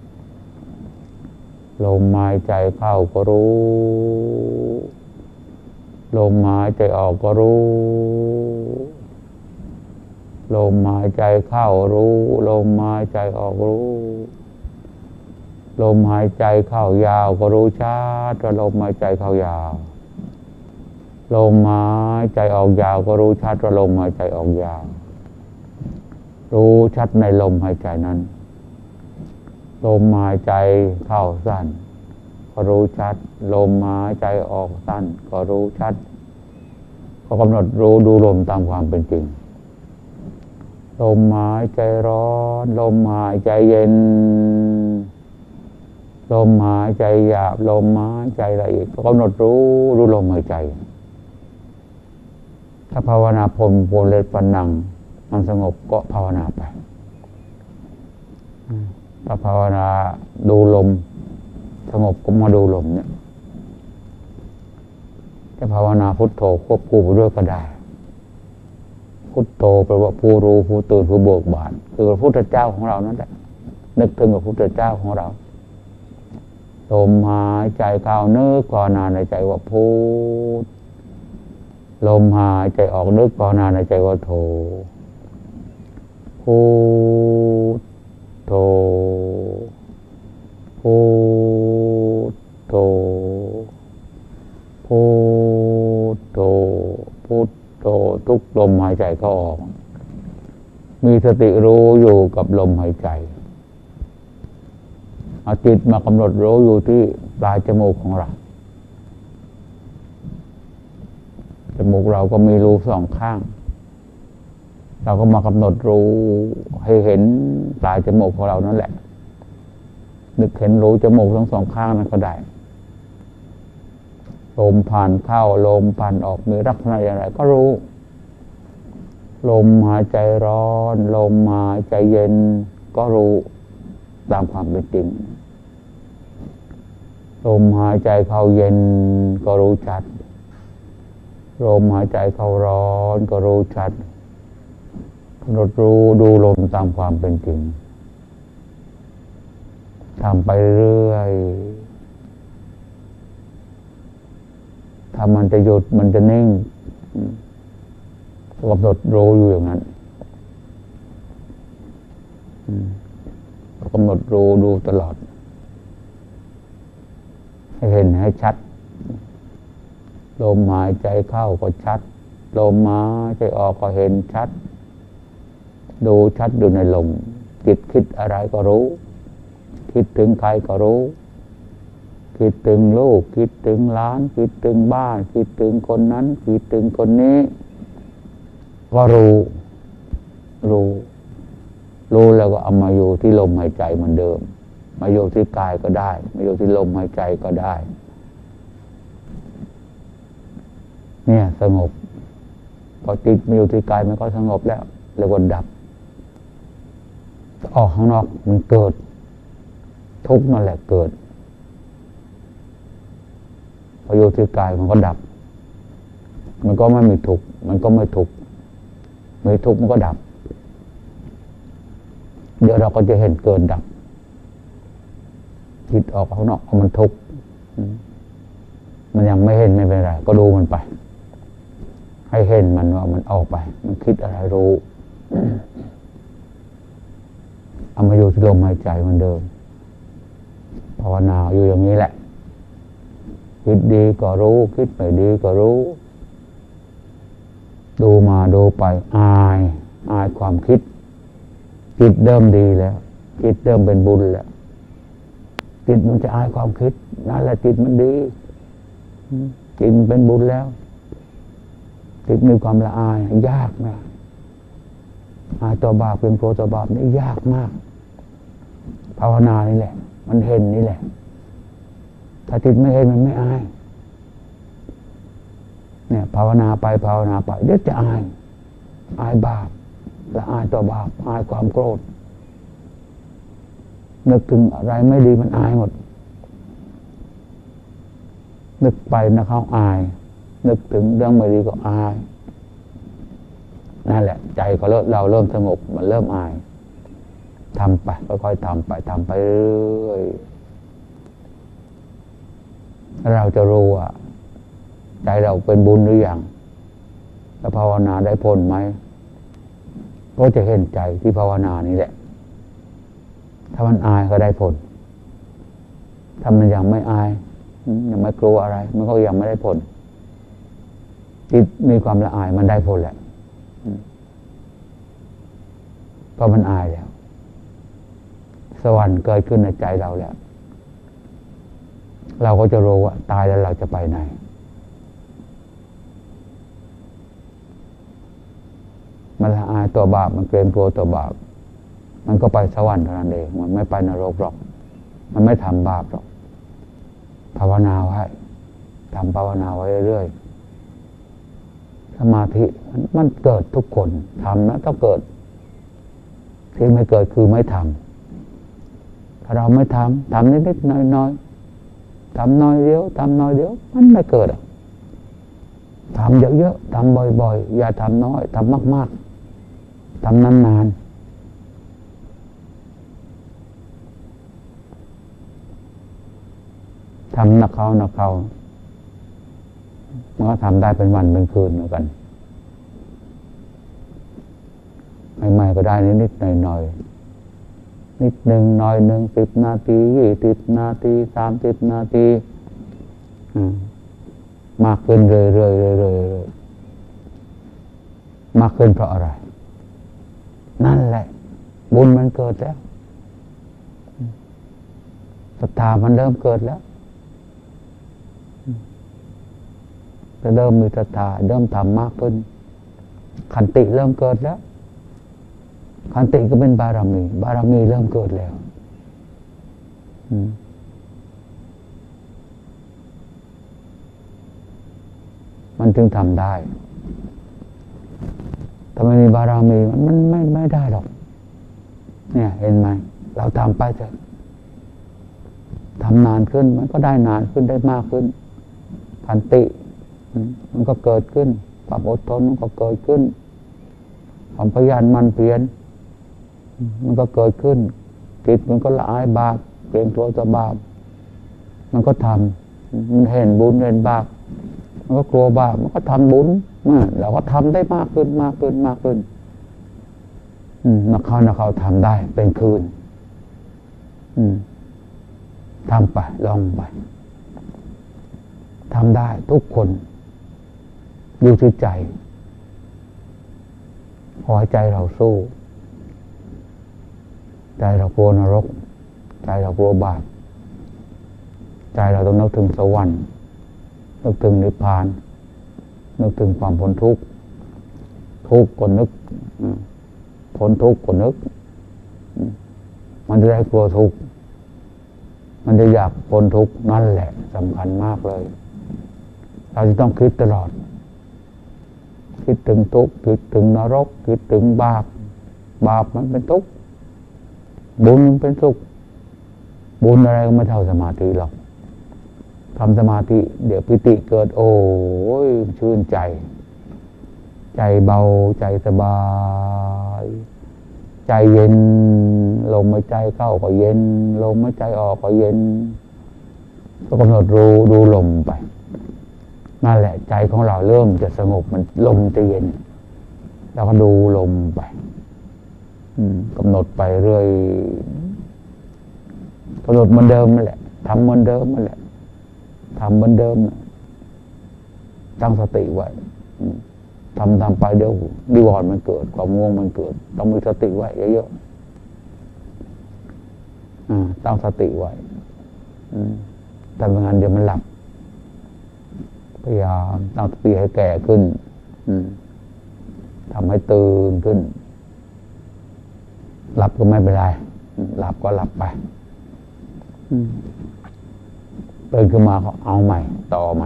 ลมหายใจเข้าก็รู้ลมหายใจออกก็รู้ลมหายใจเข้ารู้ลมหายใจออกรู้ลมหายใจเข้ายาวก็รู้ชัดว่าลมหายใจเข้ายาวลมหายใจออกยาวก็รู้ชัดว่าลมหายใจออกยาวรู้ชัดในลมหายใจนั้นลมหายใจเข้าสั้นก็รู้ชัดลมหายใจออกสั้นก็รู้ชัดก็กำหนดรู้ดูลมตามความเป็นจริงลมหายใจร้อนลมหายใจเย็นลมหายใจหยาบลมหายใจละเอียดก็กำหนดรู้ดูลมหายใจถ้าภาวนาพรมโพเลสปันนังมันสงบก็ภาวนาไปถ้าภาวนาดูลมสงบก็มาดูลมเนี่ยจะภาวนาพุทโธควบคู่ไปด้วยก็ได้พุทโธแปลว่าผู้รู้ผู้ตื่นผู้เบิกบานคือพระพุทธเจ้าของเรานั่นแหละนึกถึงพระพุทธเจ้าของเราลมหายใจเข้านึกภาวนาในใจว่าพุทลมหายใจออกนึกภาวนาในใจว่าโธพุทโธพุทโธพุทโธพุทโธทุกลมหายใจเข้าออกมีสติรู้อยู่กับลมหายใจเอาจิตมากำหนดรู้อยู่ที่ปลายจมูกของเราจมูกเราก็มีรูสองข้างเราก็มากำหนดรู้ให้เห็นปลายจมูกของเรานั่นแหละนึกเห็นรู้จมูกทั้งสองข้างนั้นก็ได้ลมผ่านเข้าลมผ่านออกมีลักษณะอย่างไรก็รู้ลมหายใจร้อนลมหายใจเย็นก็รู้ตามความเป็นจริงลมหายใจเข้าเย็นก็รู้ชัดลมหายใจเข้าร้อนก็รู้ชัดกำหนดรู้ดูลมตามความเป็นจริงทำไปเรื่อยถ้ามันจะหยุดมันจะนิ่งกำหนดรู้อยู่อย่างนั้นกำหนดรู้ดูตลอดให้เห็นให้ชัดลมหายใจเข้าก็ชัดลมหายใจออกก็เห็นชัดดูชัดอยู่ในลมจิตคิดอะไรก็รู้คิดถึงใครก็รู้คิดถึงลูกคิดถึงหลานคิดถึงบ้านคิดถึงคนนั้นคิดถึงคนนี้ก็รู้แล้วก็เอามาอยู่ที่ลมหายใจเหมือนเดิมมาอยู่ที่กายก็ได้มาอยู่ที่ลมหายใจก็ได้เนี่ยสงบพอจิตมาอยู่ที่กายมันก็สงบแล้วเรียกว่าดับออกข้างนอกมันเกิดทุกข์นั่นแหละเกิดพออยู่ที่กายมันก็ดับมันก็ไม่มีทุกข์มันก็ไม่ทุกข์ไม่ทุกข์มันก็ดับเดี๋ยวเราก็จะเห็นเกิดดับจิตออกข้างนอกมันทุกข์มันยังไม่เห็นไม่เป็นไรก็ดูมันไปให้เห็นมันว่ามันออกไปมันคิดอะไรรู้เอามาอยู่ที่ลมหายใจเหมือนเดิมภาวนาอยู่อย่างนี้แหละคิดดีก็รู้คิดไม่ดีก็รู้ดูมาดูไปอายความคิดจิตเริ่มดีแล้วจิตเริ่มเป็นบุญแล้วจิตมันจะอายความคิดนั่นแหละจิตมันดีจิตเป็นบุญแล้วจิตมีความละอายยากนะอายต่อบาปเป็นโปรต่อบาปนี่ยากมากภาวนานี่แหละมันเห็นนี่แหละถ้าจิตไม่เห็นมันไม่อายเนี่ยภาวนาไปเดี๋ยวจะอายบาปละอายต่อบาปอายความโกรธนึกถึงอะไรไม่ดีมันอายหมดนึกไปนะเขาอายนึกถึงเรื่องไม่ดีก็อายนั่นแหละใจเราเริ่มสงบมันเริ่มอายทำไปค่อยๆทำไปเรื่อยเราจะรู้ว่าใจเราเป็นบุญหรือยังแล้วภาวนาได้ผลไหมก็จะเห็นใจที่ภาวนานี่แหละถ้ามันอายก็ได้ผลถ้ามันยังไม่อายยังไม่กลัวอะไรมันก็ยังไม่ได้ผลที่มีความละอายมันได้ผลแหละเพราะมันอายแล้วสวรรค์เกิดขึ้นในใจเราแล้วเราก็จะรู้ว่าตายแล้วเราจะไปไหนมันละอายตัวบาปมันเกรงกลัวตัวบาปมันก็ไปสวรรค์เท่านั้นเองมันไม่ไปนรกหรอกมันไม่ทำบาปหรอกภาวนาไว้ทำภาวนาไว้เรื่อยๆสมาธิมันเกิดทุกคนทำนะต้องเกิดที่ไม่เกิดคือไม่ทำถ้าเราไม่ทำนิดๆน้อยๆทำน้อยเดียวมันไม่เกิดทำเยอะๆทำบ่อยๆอย่าทำน้อยทำมากๆทำนานๆทำนักเขามันก็ทำได้เป็นวันเป็นคืนเหมือนกันใหม่ๆก็ได้นิดๆหน่อยๆนิดหนึ่งหน่อยหนึ่ง10 นาที20 นาที30 นาทีมากขึ้นเรื่อยๆมากขึ้นเพราะอะไรนั่นแหละบุญมันเกิดแล้วศรัทธามันเริ่มเกิดแล้วจะเริ่มมีศรัทธาเริ่มทำมากขึ้นขันติเริ่มเกิดแล้วขันติก็เป็นบารมีเริ่มเกิดแล้วมันจึงทำได้ถ้าไม่มีบารมีมันไม่ได้หรอกเนี่ยเห็นไหมเราทำไปเถอะทำนานขึ้นมันก็ได้นานขึ้นได้มากขึ้นขันติมันก็เกิดขึ้นความอดทนมันก็เกิดขึ้นความพยายามมันเพียรมันก็เกิดขึ้นจิตมันก็ละอายบาปเกรงกลัวต่อบาปมันก็ทำมันเห็นบุญเห็นบาปมันก็กลัวบาปมันก็ทำบุญเราก็ทำได้มากขึ้นนักเขาทำได้เป็นคืนทำไปลองไปทำได้ทุกคนอยู่ที่ใจขอให้ใจเราสู้ใจเรากลัวนรกใจเรากลัวบาปใจเราต้องนึกถึงสวรรค์นึกถึงนิพพานนึกถึงความพ้นทุกข์ก็นึกพ้นทุกข์ก็นึกมันจะได้กลัวทุกข์มันจะอยากพ้นทุกข์นั่นแหละสำคัญมากเลยเราจะต้องคิดตลอดคิดถึงทุกข์คิดถึงนรกคิดถึงบาปมันเป็นทุกข์บุญมันเป็นสุขบุญอะไรก็ไม่เท่าสมาธิหรอกทำสมาธิเดี๋ยวปิติเกิดโอ้ยชื่นใจเบาใจสบายใจเย็นลมหายใจเข้าก็เย็นลมหายใจออกก็เย็นก็กำหนดรู้ดูลมไปนั่นแหละใจของเราเริ่มจะสงบมันลมจะเย็นแล้วก็ดูลมไปกำหนดไปเรื่อยกำหนดเหมือนเดิมนั่นแหละทำเหมือนเดิมนั่นแหละทำเหมือนเดิมตั้งสติไว้ทำไปเดี๋ยวนิวรณ์มันเกิดความง่วงมันเกิดต้องมีสติไว้เยอะๆตั้งสติไว้แต่ไม่งั้นเดี๋ยวมันหลับพยายามตั้งสติให้แก่ขึ้นทำให้ตื่นขึ้นหลับก็ไม่เป็นไรหลับก็หลับไปตื่นขึ้นมาก็เอาใหม่ต่อใหม่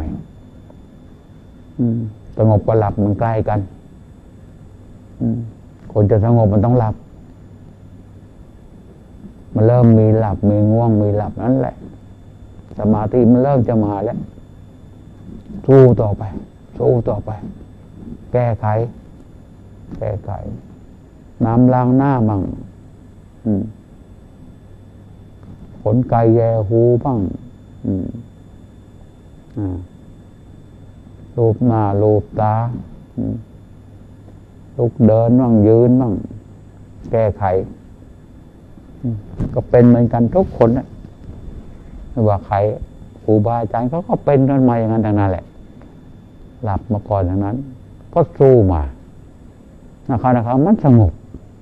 สงบกับหลับมันใกล้กันคนจะสงบมันต้องหลับมันเริ่มมีหลับมีง่วงมีหลับนั่นแหละสมาธิมันเริ่มจะมาแล้วสู้ต่อไปแก้ไขก้ไขน้ำล้างหน้าบ้างขนไก่แย่หูบ้างรูปหน้ารูปตาลุกเดินบ้างยืนบ้างแก้ไขก็เป็นเหมือนกันทุกคนนะไม่ว่าใครครูบาอาจารย์เขาก็เป็นกันมาอย่างนั้นทั้งนั้นแหละหลับมาก่อนทั้งนั้นก็สู้มานะครับมันสงบ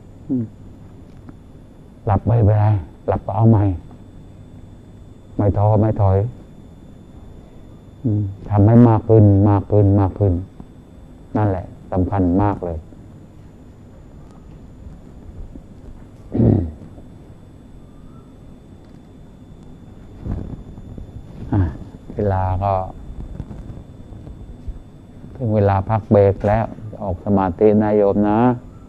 หลับไปไรหลับก็เอาใหม่ไม่ท้อไม่ถอยทำให้มากขึ้นนั่นแหละสำคัญมากเลยเวลาก็ถึงเวลาพักเบรกแล้วออกสมาธินะโยมนะ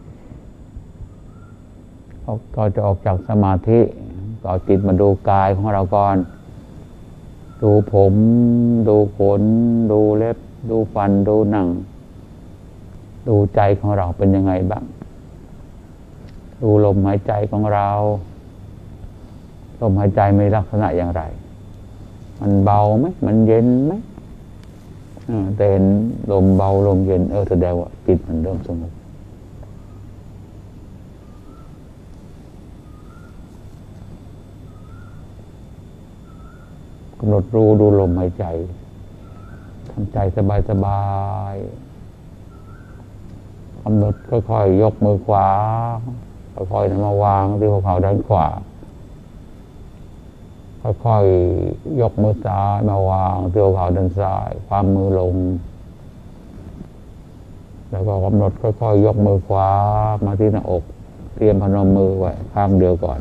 ก็จะออกจากสมาธิก็เอาจิตมาดูกายของเราก่อนดูผมดูขนดูเล็บดูฟันดูหนังดูใจของเราเป็นยังไงบ้างดูลมหายใจของเราลมหายใจมีลักษณะอย่างไรมันเบาไหมมันเย็นไหมแต่เห็นลมเบาลมเย็นแสดงว่าจิตมันเริ่มสงบกำหนดรู้ดูลมหายใจทำใจสบายๆกำหนดค่อยๆยกมือขวาค่อยๆมาวางที่หัวเข่าด้านขวาค่อยๆยกมือซ้ายมาวางที่หัวเข่าด้านซ้ายความมือลงแล้วก็กำหนดค่อยๆยกมือขวามาที่หน้าอกเตรียมพนมมือไว้ข้างเดียวก่อน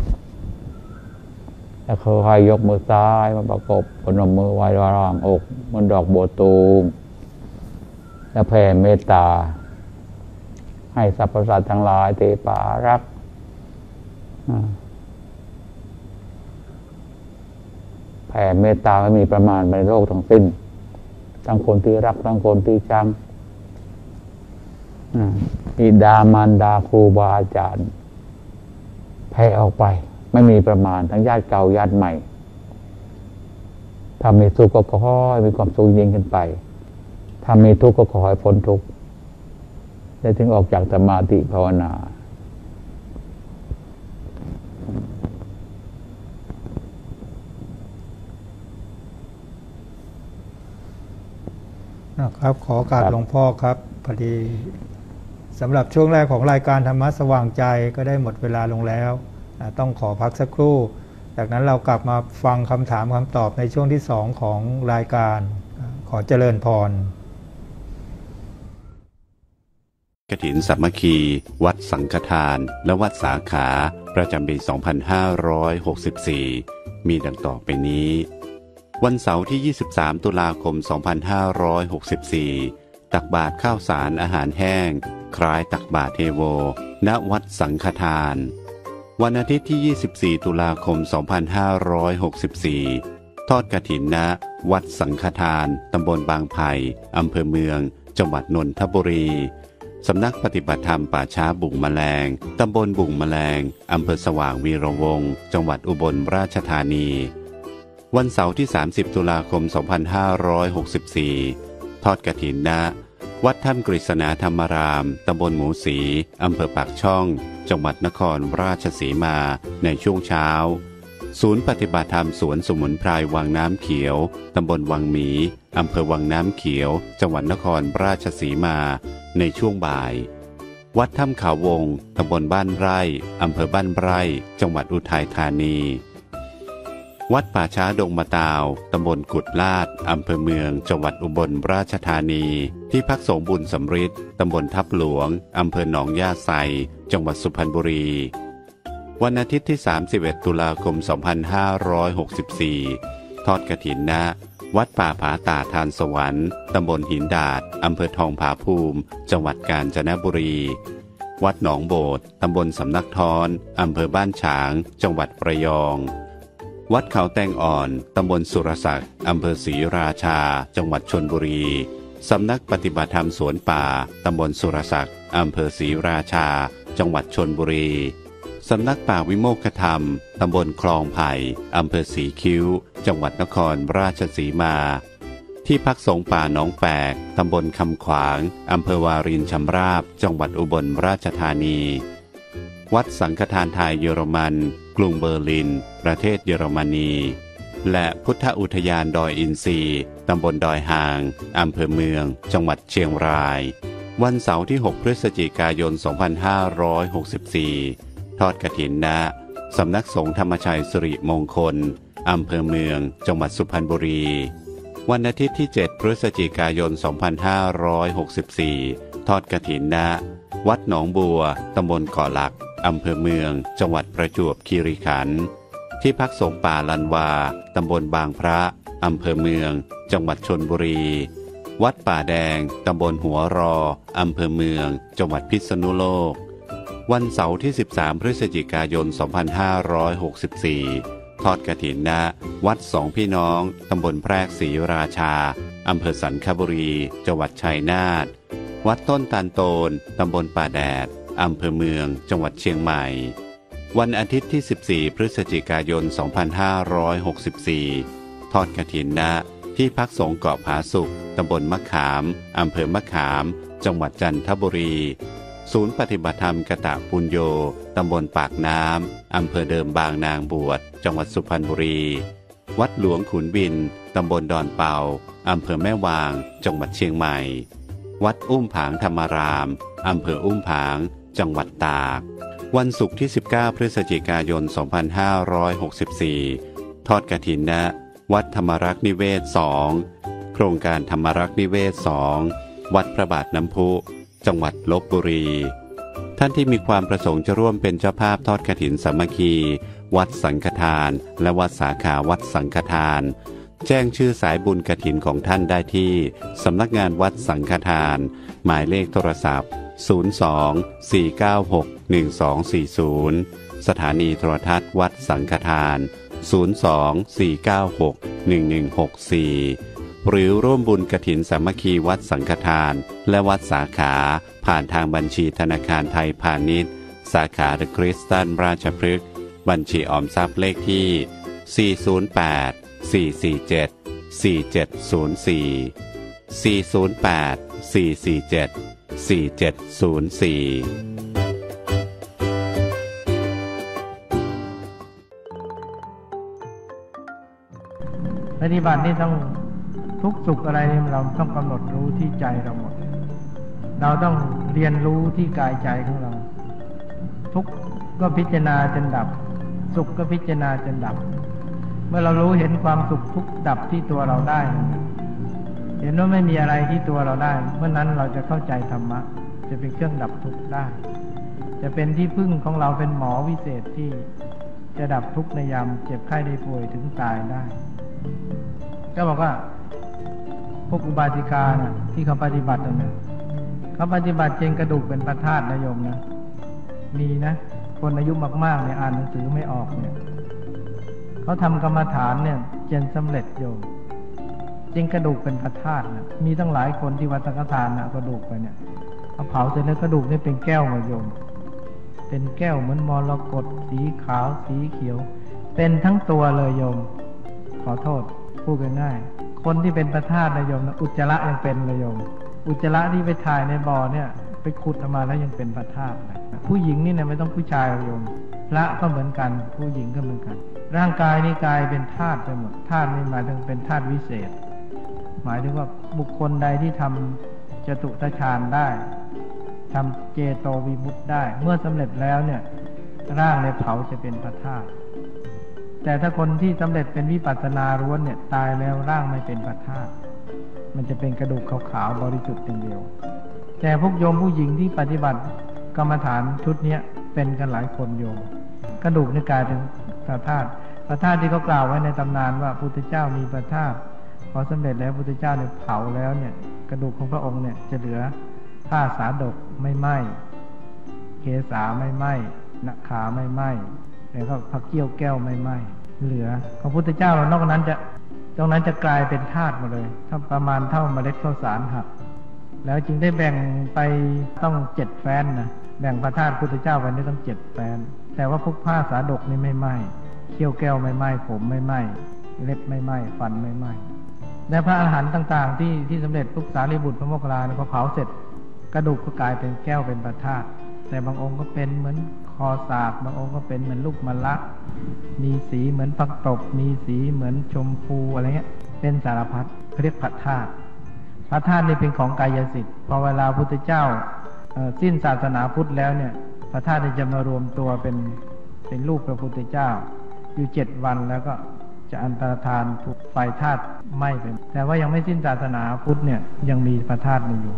แล้วค่อยๆยกมือซ้ายมาประกบพนมมือไว้ระหว่างอกบนดอกบัวตูมแล้วแผ่เมตตาให้สรรพสัตว์ทั้งหลายเทปารักแผ่เมตตาไม่มีประมาณในโลกทั้งสิ้นทั้งคนที่รักทั้งคนที่ชังบิดามารดาครูบาอาจารย์แผ่ออกไปไม่มีประมาณทั้งญาติเก่าญาติใหม่ถ้ามีสุขก็ขอให้มีความสุขยิ่งขึ้นไปถ้ามีทุกข์ก็ขอให้พ้นทุกข์ได้ถึงออกจากสมาธิภาวนานะครับขอโอกาสหลวงพ่อครับพอดีสำหรับช่วงแรกของรายการธรรมะสว่างใจก็ได้หมดเวลาลงแล้วต้องขอพักสักครู่จากนั้นเรากลับมาฟังคำถามคำตอบในช่วงที่2ของรายการขอเจริญพรกฐินสามัคคีวัดสังฆทานและวัดสาขาประจำปี 2564 มีดังต่อไปนี้วันเสาร์ที่ 23 ตุลาคม 2564 ตักบาตรข้าวสารอาหารแห้งคล้ายตักบาตรเทโว ณ วัดสังฆทานวันอาทิตย์ที่ 24 ตุลาคม 2564 ทอดกฐิน ณ วัดสังฆทานตำบลบางไผ่อำเภอเมืองจังหวัดนนทบุรีสำนักปฏิบัติธรรมป่าช้าบุ่งแมลงตำบลบุ่งแมลงอำเภอสว่างวีระวงศ์จังหวัดอุบลราชธานีวันเสาร์ที่ 30 ตุลาคม 2564 ทอดกฐิน ณ วัดถ้ำกฤษณาธรรมารามตำบลหมูศรีอำเภอปากช่องจังหวัดนครราชสีมาในช่วงเช้าศูนย์ปฏิบัติธรรมสวนสมุนไพรวังน้ำเขียวตำบลวังหมีอำเภอวังน้ำเขียวจังหวัดนครราชสีมาในช่วงบ่ายวัดถ้ำเขาวงตำบลบ้านไร่อำเภอบ้านไร่จังหวัดอุทัยธานีวัดป่าช้าดงมะตาวตำบลกุดลาดอำเภอเมืองจังหวัดอุบลราชธานีที่พักสงฆ์บุญสำริดตำบลทับหลวงอำเภอหนองย่าไซจังหวัดสุพรรณบุรีวันอาทิตย์ที่ 31 ตุลาคม 2564 ทอดกฐิน ณ วัดป่าผาตาทานสวรรค์ตำบลหินดาดอำเภอทองผาภูมิจังหวัดกาญจนบุรีวัดหนองโบสถ์ตำบลสำนักท้อนอำเภอบ้านฉางจังหวัดระยองวัดเขาแตงอ่อนตำบลสุรศักดิ์อำเภอศรีราชาจังหวัดชลบุรีสำนักปฏิบัติธรรมสวนป่าตำบลสุรศักดิ์อำเภอศรีราชาจังหวัดชลบุรีสำนักป่าวิโมกขธรรมตำบลคลองไผ่อำเภอศรีคิ้วจังหวัดนครราชสีมาที่พักสงฆ์ป่าหนองแฝกตำบลคำขวางอำเภอวารินชำราบจังหวัดอุบลราชธานีวัดสังฆทานไทยเยอรมันกรุงเบอร์ลินประเทศเยอรมนีและพุทธอุทยานดอยอินทรีตำบลดอยหางอำเภอเมืองจังหวัดเชียงรายวันเสาร์ที่ 6 พฤศจิกายน 2564 ทอดกฐินณสำนักสงฆ์ธรรมชัยสิริมงคลอำเภอเมืองจังหวัดสุพรรณบุรีวันอาทิตย์ที่ 7 พฤศจิกายน 2564 ทอดกฐินณวัดหนองบัวตำบลเกาะหลักอำเภอเมืองจังหวัดประจวบคีรีขันธ์ที่พักสงฆ์ป่าลันวาตำบลบางพระอำเภอเมืองจังหวัดชลบุรีวัดป่าแดงตำบลหัวรออำเภอเมืองจังหวัดพิษณุโลกวันเสาร์ที่ 13 พฤศจิกายน 2564 ทอดกฐินณวัดสองพี่น้องตำบลแพรกศรีราชาอำเภอสันคบุรีจังหวัดชัยนาทวัดต้นตาลโตนตำบลป่าแดดอำเภอเมืองจังหวัดเชียงใหม่วันอาทิตย์ที่ 14 พฤศจิกายน 2564 ทอดกฐินณที่พักสงฆ์เกาะผาสุกตำบลมะขามอำเภอมะขามจังหวัดจันทบุรีศูนย์ปฏิบัติธรรมกตปุญโญตำบลปากน้ำอำเภอเดิมบางนางบวชจังหวัดสุพรรณบุรีวัดหลวงขุนบินตำบลดอนเป่าอำเภอแม่วางจังหวัดเชียงใหม่วัดอุ้มผางธรรมารามอำเภออุ้มผางจังหวัดตากวันศุกร์ที่ 19 พฤศจิกายน 2564 ทอดกฐินณวัดธรรมรักษ์นิเวศ 2 โครงการธรรมรักษ์นิเวศ 2 วัดพระบาทน้ำพุจังหวัดลพบุรีท่านที่มีความประสงค์จะร่วมเป็นเจ้าภาพทอดกฐินสามัคคีวัดสังฆทานและวัดสาขาวัดสังฆทานแจ้งชื่อสายบุญกฐินของท่านได้ที่สำนักงานวัดสังฆทานหมายเลขโทรศัพท์02-496-1240 สถานีโทรทัศน์วัดสังฆทาน02-496-1164 หรือร่วมบุญกฐินสามัคคีวัดสังฆทานและวัดสาขาผ่านทางบัญชีธนาคารไทยพาณิชย์สาขาเดอะคริสตัลราชพฤกษ์บัญชีออมทรัพย์เลขที่408-447-4704 408-447-4704 ปฏิบัตินี่ต้องทุกข์สุขอะไรเราต้องกำหนดรู้ที่ใจเราหมดเราต้องเรียนรู้ที่กายใจของเราทุกข์ก็พิจารณาจนดับสุขก็พิจารณาจนดับเมื่อเรารู้เห็นความสุขทุกข์ดับที่ตัวเราได้เห็นว่าไม่มีอะไรที่ตัวเราได้เมื่อนั้นเราจะเข้าใจธรรมะจะเป็นเครื่องดับทุกข์ได้จะเป็นที่พึ่งของเราเป็นหมอวิเศษที่จะดับทุกข์ในยามเจ็บไข้ได้ป่วยถึงตายได้ก็บอกว่าพวกอุบาสิกานะที่เขาปฏิบัติเนี่ยเขาปฏิบัติเจงกระดูกเป็นพระธาตุนะโยมนะมีนะคนอายุมากๆเนี่ยอ่านหนังสือไม่ออกเนี่ยเขาทำกรรมฐานเนี่ยเจนสำเร็จโยมเจงกระดูกเป็นพระธาตุนะมีตั้งหลายคนที่วัดสังฆทานนะกระดูกไปเนี่ยเขาเผาเสร็จแล้วกระดูกนี่เป็นแก้วมาโยมเป็นแก้วเหมือนมรกตสีขาวสีเขียวเป็นทั้งตัวเลยโยมขอโทษพูดง่ายๆคนที่เป็นพระธาตุนะโยมนะอุจจาระยังเป็นเลยโยมอุจจาระที่ไปถ่ายในบ่อเนี่ยไปขุดออกมาแล้วยังเป็นพระธาตุผู้หญิงนี่เนี่ยไม่ต้องผู้ชายโยมพระก็เหมือนกันผู้หญิงก็เหมือนกันร่างกายนี่กลายเป็นธาตุไปหมดธาตุนี่หมายถึงเป็นธาตุวิเศษหมายถึงว่าบุคคลใดที่ทำจตุตฌานได้ทำเจโตวิมุตติได้เมื่อสำเร็จแล้วเนี่ยร่างในเผาจะเป็นพระธาตุแต่ถ้าคนที่สำเร็จเป็นวิปัสสนาล้วนเนี่ยตายแล้วร่างไม่เป็นพระธาตุมันจะเป็นกระดูกขาวๆบริสุทธิ์อย่างเดียวแต่พวกโยมผู้หญิงที่ปฏิบัติกรรมฐานชุดนี้เป็นกันหลายคนโยมกระดูกนี่กลายเป็นพระธาตุพระธาตุที่เขากล่าวไว้ในตำนานว่าพุทธเจ้ามีพระธาตุพอสำเร็จแล้วพุทธเจ้าเนี่ยเผาแล้วเนี่ยกระดูกของพระองค์เนี่ยจะเหลือผ้าสาดกไม่ไหม้เกศาไม่ไหม้นาขาไม่ไหม้แล้วก็พระเกี้ยวแก้วไม่ไหม้เหลือของพุทธเจ้าเรานอกนั้นจะตรงนั้นจะกลายเป็นธาตุหมดเลยถ้าประมาณเท่าเมล็ดข้าวสารหักแล้วจึงได้แบ่งไปต้อง7 แฟ้นนะแบ่งพระธาตุพุทธเจ้าไปนี่ต้อง7 แฟ้นแต่ว่าพวกผ้าสาดกนี่ไม่ไหม้เขี้ยวแก้วไม่ไหม้ผมไม่ไหม้เล็บไม่ไหม้ฟันไม่ไหม้และพระอาหารต่างๆที่สำเร็จทุกสารีบุตรพระโมคคัลลานะพอเผาเสร็จกระดูกก็กลายเป็นแก้วเป็นพระธาตุแต่บางองค์ก็เป็นเหมือนคอสากบางองค์ก็เป็นเหมือนลูกมะละมีสีเหมือนผักตบมีสีเหมือนชมพูอะไรเงี้ยเป็นสารพัดเรียกพระธาตุพระธาตุนี่เป็นของกายสิทธิ์พอเวลาพุทธเจ้าสิ้นศาสนาพุทธแล้วเนี่ยพระธาตุจะมารวมตัวเป็นรูปพระพุทธเจ้าอยู่7 วันแล้วก็จะอันตรธานถูกไฟธาตุไหม้ไปแต่ว่ายังไม่สิ้นศาสนาพุทธเนี่ยยังมีพระธาตุอยู่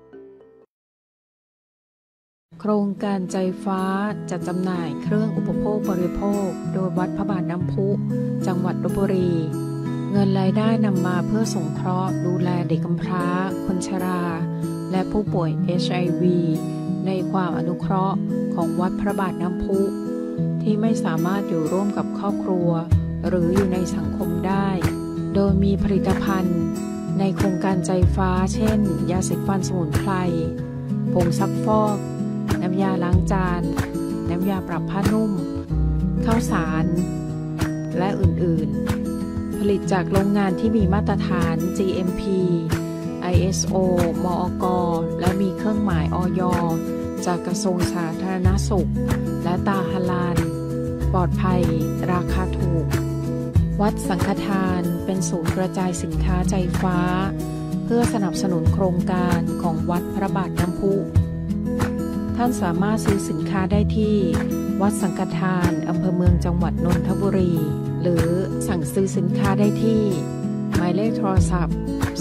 โครงการใจฟ้าจัดจำหน่ายเครื่องอุปโภคบริโภคโดยวัดพระบาทน้ำพุจังหวัดลพบุรีเงินรายได้นำมาเพื่อสงเคราะห์ดูแลเด็กกำพร้าคนชราและผู้ป่วย HIV ในความอนุเคราะห์ของวัดพระบาทน้ำพุที่ไม่สามารถอยู่ร่วมกับครอบครัวหรืออยู่ในสังคมได้โดยมีผลิตภัณฑ์ในโครงการใจฟ้าเช่นยาสีฟันสมุนไพรผงซักฟอกน้ำยาล้างจานน้ำยาปรับผ้านุ่มข้าวสารและอื่นๆผลิตจากโรงงานที่มีมาตรฐาน GMP ISO มอก.และมีเครื่องหมายอย.จากกระทรวงสาธารณสุขและตาฮาลาลปลอดภัยราคาถูกวัดสังฆทานเป็นศูนย์กระจายสินค้าใจฟ้าเพื่อสนับสนุนโครงการของวัดพระบาทน้ำพุท่านสามารถซื้อสินค้าได้ที่วัดสังฆทานอำเภอเมืองจังหวัดนนทบุรีหรือสั่งซื้อสินค้าได้ที่หมายเลขโทรศัพท์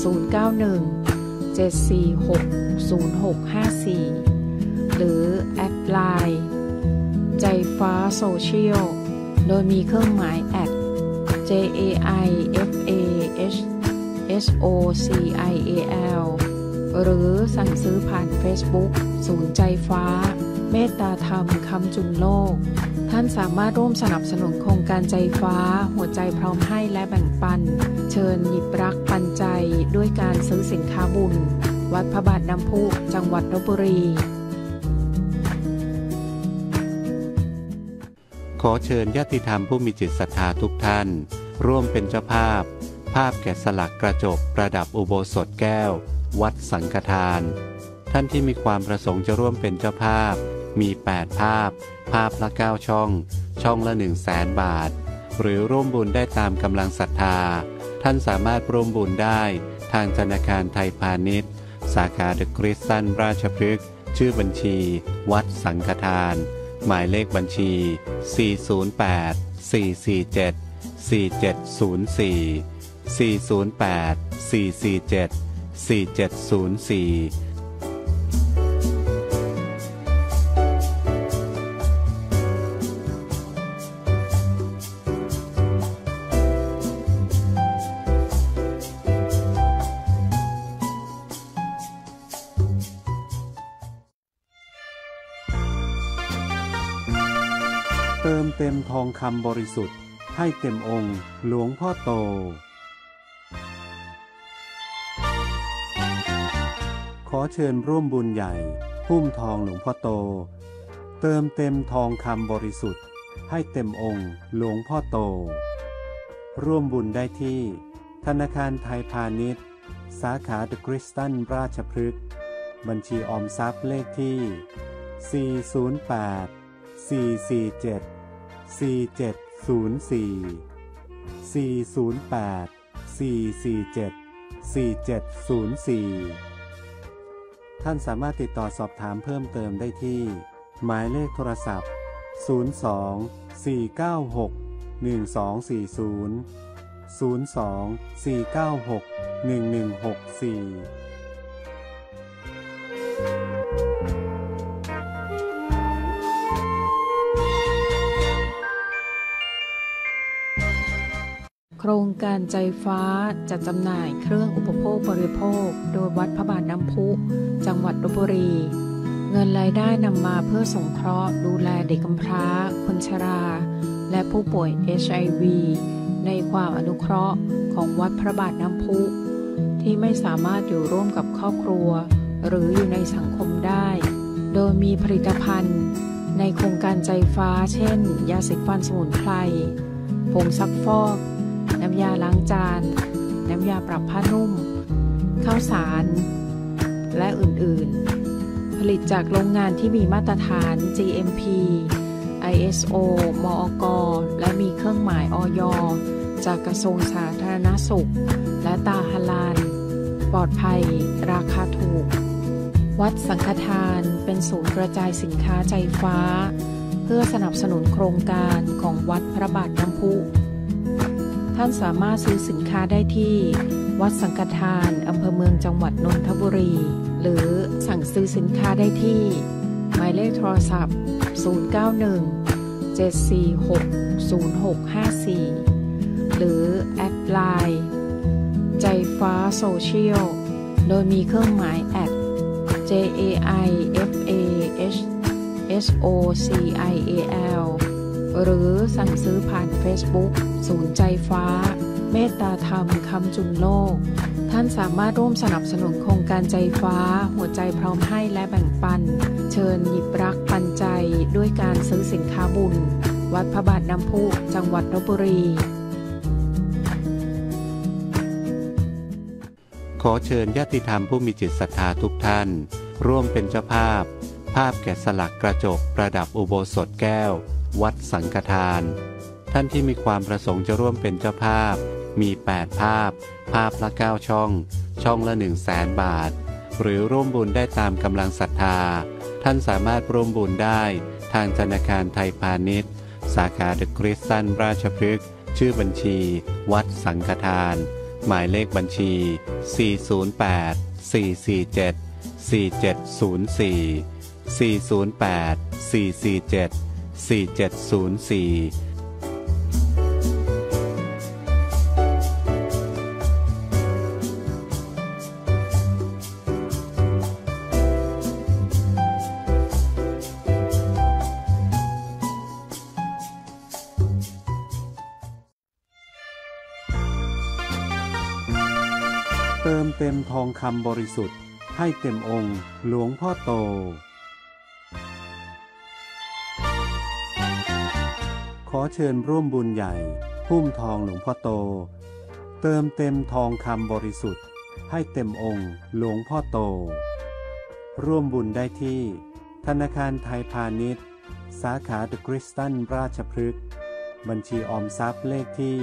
091-746-0654หรือแอดไลน์ใจฟ้าโซเชียลโดยมีเครื่องหมายแอด JAIFASOCIAL หรือสั่งซื้อผ่าน Facebook ศูนย์ใจฟ้าเมตตาธรรมคำจุนโลกท่านสามารถร่วมสนับสนุนโครงการใจฟ้าหัวใจพร้อมให้และแบ่งปันเชิญหยิบรักปันใจด้วยการซื้อสินค้าบุญวัดพระบาทน้ำพุจังหวัดลพบุรีขอเชิญญาติธรรมผู้มีจิตศรัทธาทุกท่านร่วมเป็นเจ้าภาพแกะสลักกระจกประดับอุโบสถแก้ววัดสังฆทานท่านที่มีความประสงค์จะร่วมเป็นเจ้าภาพมี8 ภาพละ9 ช่องละ 100,000 บาทหรือร่วมบุญได้ตามกำลังศรัทธาท่านสามารถร่วมบุญได้ทางธนาคารไทยพาณิชย์สาขาเดอะคริสตันราชพฤกษ์ชื่อบัญชีวัดสังฆทานหมายเลขบัญชี408-447-4704 เติมเต็มทองคำบริสุทธิ์ให้เต็มองค์หลวงพ่อโตขอเชิญร่วมบุญใหญ่หุ้มทองหลวงพ่อโตเติมเต็มทองคำบริสุทธิ์ให้เต็มองค์หลวงพ่อโตร่วมบุญได้ที่ธนาคารไทยพาณิชย์สาขาเดอะคริสตันราชพฤกษ์บัญชีออมทรัพย์เลขที่408-447-4704 ท่านสามารถติดต่อสอบถามเพิ่มเติมได้ที่หมายเลขโทรศัพท์02-496-1240 02-496-1164 โครงการใจฟ้าจัดจำหน่ายเครื่องอุปโภคบริโภคโดยวัดพระบาทน้ำพุจังหวัดลพบุรีเงินรายได้นำมาเพื่อสงเคราะห์ดูแลเด็กกำพร้าคนชราและผู้ป่วย HIV ในความอนุเคราะห์ของวัดพระบาทน้ำพุที่ไม่สามารถอยู่ร่วมกับครอบครัวหรืออยู่ในสังคมได้โดยมีผลิตภัณฑ์ในโครงการใจฟ้าเช่นยาสีฟันสมุนไพรผงซักฟอกน้ำยาล้างจานน้ำยาปรับผ้านุ่มข้าวสารและอื่นๆผลิตจากโรงงานที่มีมาตรฐาน GMP ISO มอก.และมีเครื่องหมายอย.จากกระทรวงสาธารณสุขและตาฮาลาลปลอดภัยราคาถูกวัดสังฆทานเป็นศูนย์กระจายสินค้าใจฟ้าเพื่อสนับสนุนโครงการของวัดพระบาทน้ำพุท่านสามารถซื้อสินค้าได้ที่วัดสังฆทานอำเภอเมืองจังหวัดนนทบุรีหรือสั่งซื้อสินค้าได้ที่หมายเลขโทรศัพท์091-746-0654หรือแอดไลน์ใจฟ้าโซเชียลโดยมีเครื่องหมายแอดJAIFASOCIAL หรือสั่งซื้อผ่าน Facebook ศูนย์ใจฟ้าเมตตาธรรมคำจุนโลกท่านสามารถร่วมสนับสนุนโครงการใจฟ้าหัวใจพร้อมให้และแบ่งปันเชิญหยิบรักปันใจด้วยการซื้อสินค้าบุญวัดพระบาทน้ำพุจังหวัดลพบุรีขอเชิญญาติธรรมผู้มีจิตศรัทธาทุกท่านร่วมเป็นเจ้าภาพแกะสลักกระจกประดับอุโบสถแก้ววัดสังฆทานท่านที่มีความประสงค์จะร่วมเป็นเจ้าภาพมี8ภาพละ9ช่องละ 100,000 บาทหรือร่วมบุญได้ตามกำลังศรัทธาท่านสามารถร่วมบุญได้ทางธนาคารไทยพาณิชย์สาขาเดอะคริสตันราชพฤกษ์ชื่อบัญชีวัดสังฆทานหมายเลขบัญชี 408-447-4704 เติมเต็มทองคำบริสุทธิ์ให้เต็มองค์หลวงพ่อโตขอเชิญร่วมบุญใหญ่หุ้มทองหลวงพ่อโตเติมเต็มทองคำบริสุทธิ์ให้เต็มองค์หลวงพ่อโตร่วมบุญได้ที่ธนาคารไทยพาณิชย์สาขาเดอะคริสตันราชพฤกษ์บัญชีออมทรัพย์เลขที่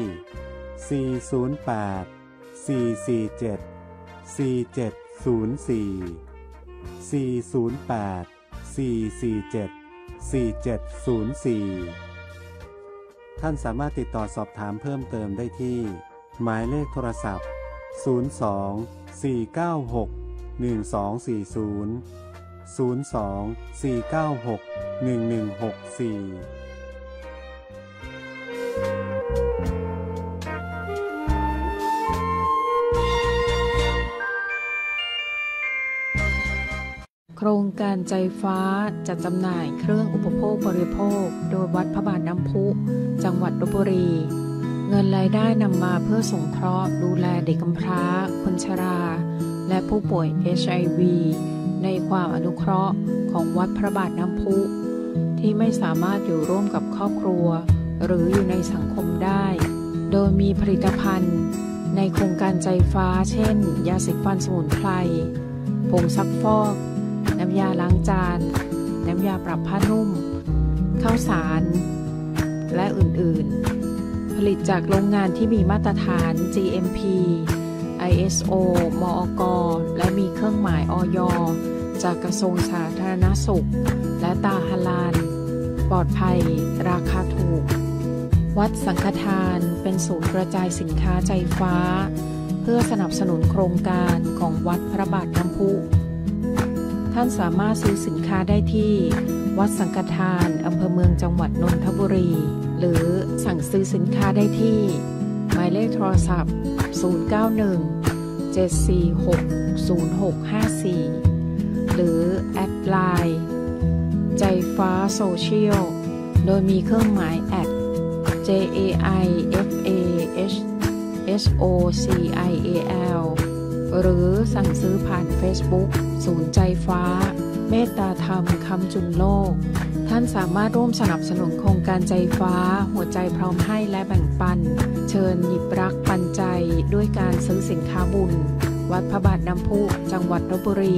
408-447-4704 ท่านสามารถติดต่อสอบถามเพิ่มเติมได้ที่หมายเลขโทรศัพท์02-496-1240 02-496-1164 โครงการใจฟ้าจัดจำหน่ายเครื่องอุปโภคบริโภคโดยวัดพระบาทน้ำพุจังหวัดลพบุรีเงินรายได้นำมาเพื่อสงเคราะห์ดูแลเด็กกำพร้าคนชราและผู้ป่วย HIV ในความอนุเคราะห์ของวัดพระบาทน้ำพุที่ไม่สามารถอยู่ร่วมกับครอบครัวหรืออยู่ในสังคมได้โดยมีผลิตภัณฑ์ในโครงการใจฟ้าเช่นยาสีฟันสมุนไพรผงซักฟอกน้ำยาล้างจานน้ำยาปรับผ้านุ่มข้าวสารและอื่นๆผลิตจากโรงงานที่มีมาตรฐาน GMP ISO มอก.และมีเครื่องหมายอย.จากกระทรวงสาธารณสุขและตาฮาลาลปลอดภัยราคาถูกวัดสังฆทานเป็นศูนย์กระจายสินค้าใจฟ้าเพื่อสนับสนุนโครงการของวัดพระบาทน้ำพุท่านสามารถซื้อสินค้าได้ที่วัดสังฆทานอำเภอเมืองจังหวัดนนทบุรีหรือสั่งซื้อสินค้าได้ที่หมายเลขโทรศัพท์091-746-0654หรือแอดไลน์ใจฟ้าโซเชียลโดยมีเครื่องหมายแอด JAIFASOCIAL หรือสั่งซื้อผ่าน Facebook ศูนย์ใจฟ้าเมตตาธรรมคำจุนโลกท่านสามารถร่วมสนับสนุนโครงการใจฟ้าหัวใจพร้อมให้และแบ่งปันเชิญหยิบรักปันใจด้วยการซื้อสินค้าบุญวัดพระบาทน้ำพุจังหวัดลพบุรี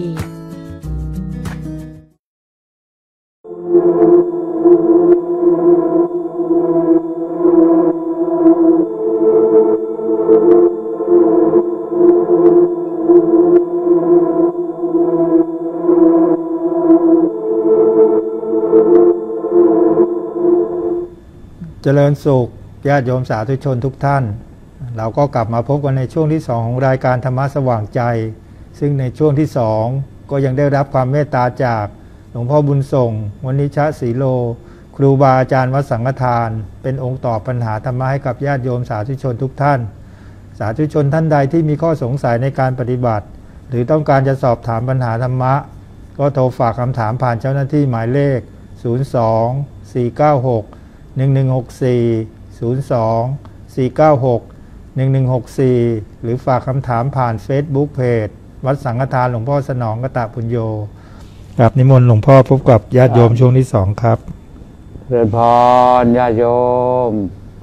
เจริญสุขญาติโยมสาธุชนทุกท่านเราก็กลับมาพบกันในช่วงที่2ของรายการธรรมะสว่างใจซึ่งในช่วงที่2ก็ยังได้รับความเมตตาจากหลวงพ่อบุญส่งวณิชศรีโลครูบาอาจารย์วัดสังฆทานเป็นองค์ตอบปัญหาธรรมะให้กับญาติโยมสาธุชนทุกท่านสาธุชนท่านใดที่มีข้อสงสัยในการปฏิบัติหรือต้องการจะสอบถามปัญหาธรรมะก็โทรฝากคำถามผ่านเจ้าหน้าที่หมายเลข02 496 1164 02 496 1164หรือฝากคำถามผ่าน Facebook Page วัดสังฆทานหลวงพ่อสนองกตปุญโญครับนิมนต์หลวงพ่อพบกับญาติโยมช่วงที่2ครับเจริญพรญาติโยม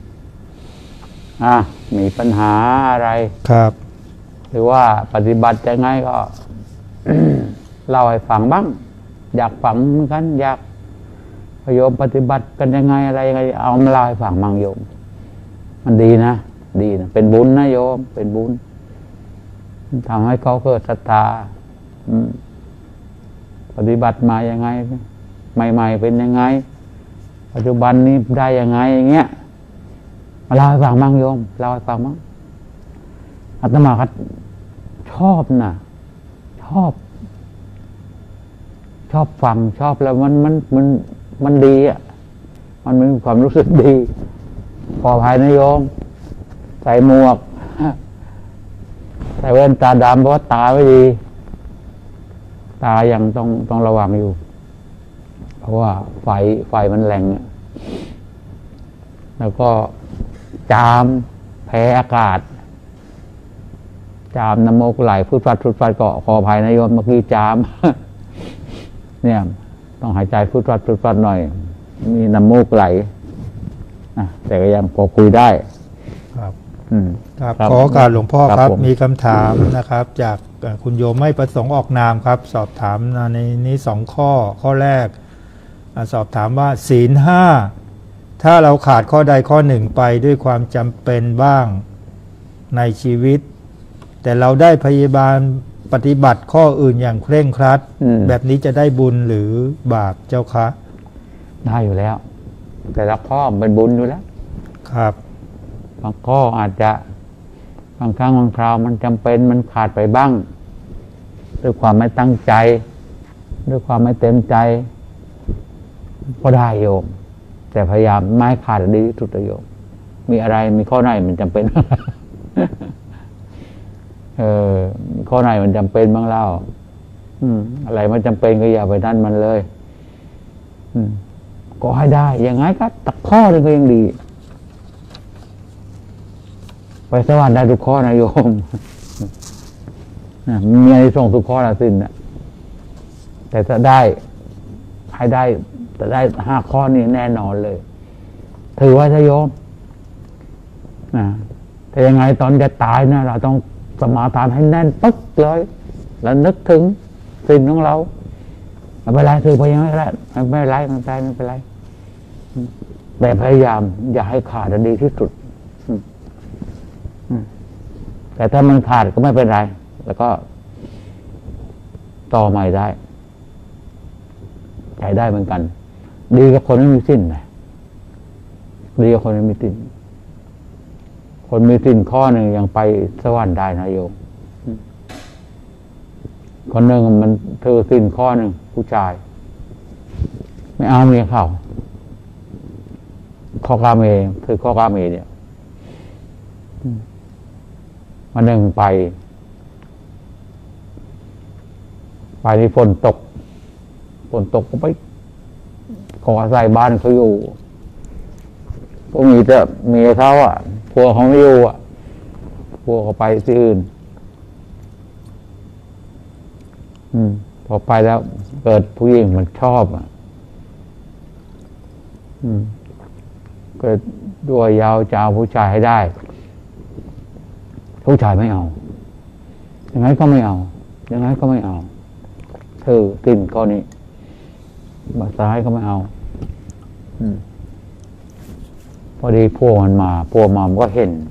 มีปัญหาอะไรครับหรือว่าปฏิบัติยังไงก็ เล่าให้ฟังบ้างอยากฟังเหมือนกันอยากโยมปฏิบัติกันยังไงอะไรยังไงเอามาเล่าให้ฟังมั่งโยมมันดีนะเป็นบุญนะโยมเป็นบุญทำให้เขาเกิดศรัทธาปฏิบัติมายังไงใหม่ๆเป็นยังไงปัจจุบันนี้ได้ยังไงอย่างเงี้ยมาเล่าให้ฟังมั่งโยมเล่าให้ฟังมั่งอาตมาครับชอบนะชอบฟังชอบแล้วมันดีอ่ะมันมีความรู้สึกดีขออภัยนะโยมใส่หมวกใส่แว่นตาดำเพราะตาไม่ดีตายังต้องระวังอยู่เพราะว่าไฟมันแรงแล้วก็จามแพ้อากาศจามน้ำมูกไหลฟุดฟัดก็ขออภัยนะโยมเมื่อกี้จามเนี่ยต้องหายใจฟุดฟัดหน่อยมีน้ำมูกไหลแต่ก็ยังพอคุยได้ครับครับขอโอกาสหลวงพ่อครับมีคำถามนะครับจากคุณโยมไม่ประสงค์ออกนามครับสอบถามในนี้2ข้อแรกสอบถามว่าศีล5ถ้าเราขาดข้อใดข้อหนึ่งไปด้วยความจำเป็นบ้างในชีวิตแต่เราได้พยาบาลปฏิบัติข้ออื่นอย่างเคร่งครัดแบบนี้จะได้บุญหรือบาปเจ้าคะได้อยู่แล้วแต่ละข้อเป็นบุญอยู่แล้วครับบางข้ออาจจะบางครั้งบางคราวมันจำเป็นมันขาดไปบ้างด้วยความไม่ตั้งใจด้วยความไม่เต็มใจก็ได้โยมแต่พยายามไม่ขาดดีที่สุดโยมมีอะไรมีข้อไหนมันจำเป็น ข้อไหนมันจำเป็นบ้างเล่าอะไรมันจำเป็นก็อย่าไปนั่นมันเลยก็ให้ได้ยังไงก็ตักข้อนึงก็ยังดีไปสวรรค์ได้ทุกข้อนะโยมมีอะไรส่งทุกข้อละสิ้นนะแต่ถ้าได้ให้ได้แต่ได้5 ข้อนี้แน่นอนเลยถือว่าจะโยมแต่ยังไงตอนจะตายนะเราต้องสมาทานให้แน่นปึ๊กเลยแล้วนึกถึงสิ่งของเราไม่เป็นไรถือไปยังไม่เป็นไรไม่เป็นไรแต่พยายามอย่าให้ขาดดีที่สุดแต่ถ้ามันขาดก็ไม่เป็นไรแล้วก็ต่อใหม่ได้ใช้ได้เหมือนกันดีกับคนไม่มีสิ้นนะดีกับคนไม่มีสิ้นคนมีสิ้นข้อหนึ่งยังไปสวรรค์ได้นะโยมคนหนึ่งมันเธอสิ้นข้อหนึ่งผู้ชายไม่เอาเมียเขาข้อกาเมคือข้อกาเมเนี่ยวันหนึ่งไปที่ฝนตกก็ไปขอใส่บ้านเขาอยู่ก็มีแต่เมียเขาพวกเขาไม่อยู่พวกเขาไปที่อื่นพอไปแล้วเกิดผู้หญิงมันชอบเกิดด้วยยาวจะเอาผู้ชายให้ได้ผู้ชายไม่เอายังไงก็ไม่เอายังไงก็ไม่เอาเธอติ่นก้อนนี้บาซ้ายก็ไม่เอาพอดีพวกมันก็เห็น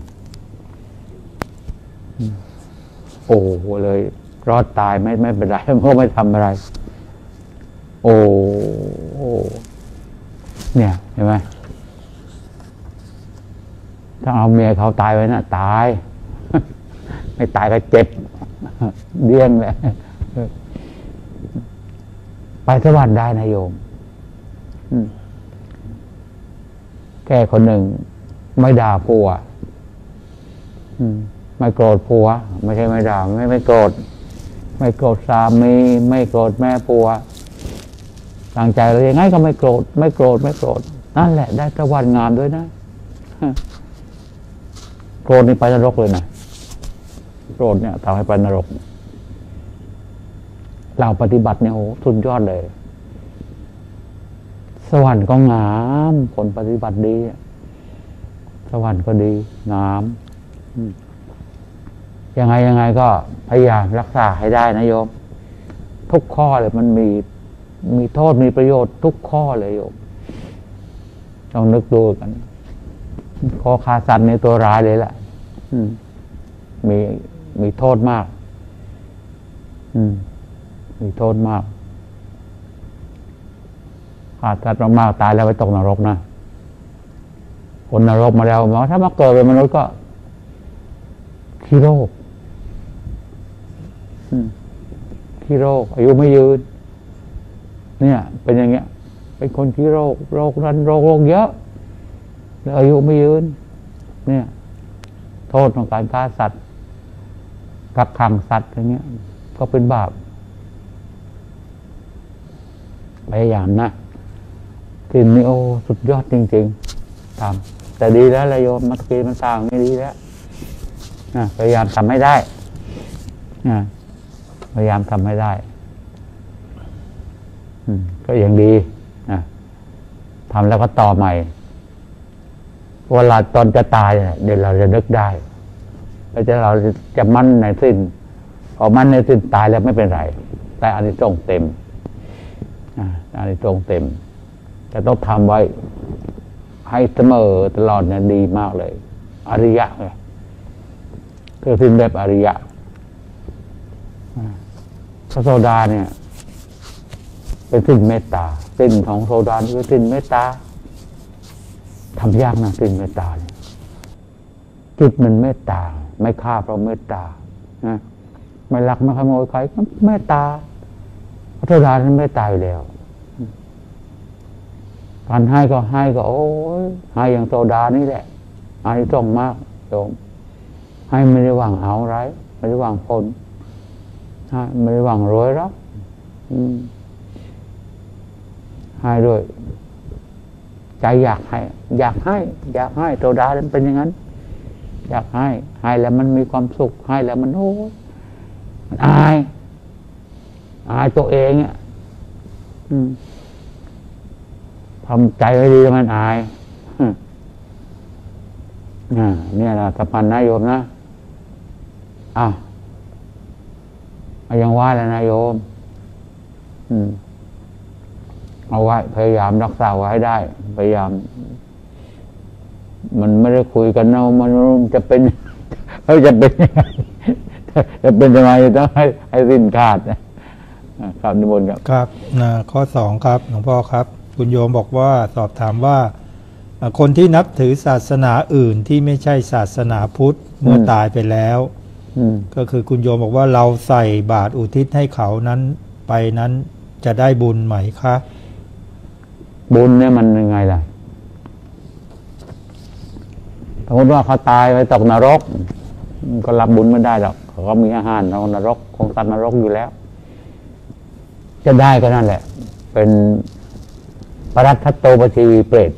โอ้เลยรอดตายไม่เป็นไรมันก็ไม่ทำอะไรโอ้เนี่ยเห็นไหมถ้าเอาเมียเขาตายไว้นะตายไม่ตายก็เจ็บเดี้ยงเลยไปสวรรค์ได้นะโยมแก่คนหนึ่งไม่ด่าผัวไม่โกรธผัวไม่ใช่ไม่ด่าไม่โกรธไม่โกรธสามีไม่โกรธแม่ผัวตั้งใจเลยยังไงก็ไม่โกรธนั่นแหละได้สวรรค์งามด้วยนะโกรธนี่ไปนรกเลยนะโกรธเนี่ยทำให้ไปนรกเราปฏิบัติเนี่ยโหสุดยอดเลยสวรรค์ก็งามคนปฏิบัติดีสวรรค์ก็ดีงามยังไงก็พยายามรักษาให้ได้นะโยมทุกข้อเลยมันมีโทษมีประโยชน์ทุกข้อเลยโยมต้องนึกดูกันข้อฆ่าสัตว์ในตัวร้ายเลยแหละมีโทษมากมีโทษมากฆ่าสัตว์มากๆตายแล้วไปตกนรกนะคนนรกมาแล้วถ้ามาเกิดเป็นมนุษย์ก็ขี้โรคอายุไม่ยืนเนี่ยเป็นอย่างเงี้ยเป็นคนขี้โรคนั้นโรคเยอะแล้วอายุไม่ยืนเนี่ยโทษของการฆ่าสัตว์กักขังสัตว์อย่างเงี้ยก็เป็นบาปพยายามนะกินนี่โอ้สุดยอดจริงๆทำแต่ดีแล้วโยมมัตกีมันต่างไม่ดีแล้วพยายามทำให้ได้พยายามทำให้ได้ก็ยังดีทำแล้วก็ต่อใหม่เวลาตอนจะตายเดี๋ยวเราจะนึกได้เราจะมั่นในสิ้นพอมั่นในสิ้นตายแล้วไม่เป็นไรแต่อานิสงส์เต็มอานิสงส์เต็มจะต้องทำไว้ให้เสมอตลอดเนี่ยดีมากเลยอริยะไงคือสิ้นแบบอริยะพระโสดาเนี่ยเป็นสิ้นเมตตาสิ้นของโสดาคือสิ้นเมตตาทำยากนะสิ้นเมตตาจิตมันเมตตาไม่ฆ่าเพราะเมตตาไม่ลักไม่ขโมยใครก็เมตตาพระโสดานั้นเมตตาอยู่แล้วการให้ก็โอ้ยให้อย่างโสดานี่แหละอันนี้ต้องมากโยมให้ไม่ได้หวังเอาไรไม่ได้หวังผลไม่ได้หวังรวยหรอกให้ด้วยใจอยากให้โสดาเป็นอย่างนั้นอยากให้แล้วมันมีความสุขให้แล้วมันโอ้มันอายตัวเองทำใจไว้ดีมันอายเนี่ยนะสัมพันธ์นะโยมนะยังว่าแล้วนะโยมเอาไว้พยายามรักษาไว้ให้ได้พยายามมันไม่ได้คุยกันนะมันจะเป็นจะเป็นยังไงจะเป็นยังไงต้องให้สิ้นขาดครับนิมนต์ครับข้อ2ครับหลวงพ่อครับคุณโยมบอกว่าสอบถามว่าคนที่นับถือศาสนาอื่นที่ไม่ใช่ศาสนาพุทธเมื่อตายไปแล้วก็คือคุณโยมบอกว่าเราใส่บาตรอุทิศให้เขานั้นไปนั้นจะได้บุญไหมคะบุญเนี่ยมันยังไงล่ะสมมติว่าเขาตายไปตกนรกก็รับบุญไม่ได้หรอกเขาก็มีอาหารของนรกของสัตว์นรกอยู่แล้วจะได้ก็นั่นแหละเป็นปรัตถโตปชีวีเปรต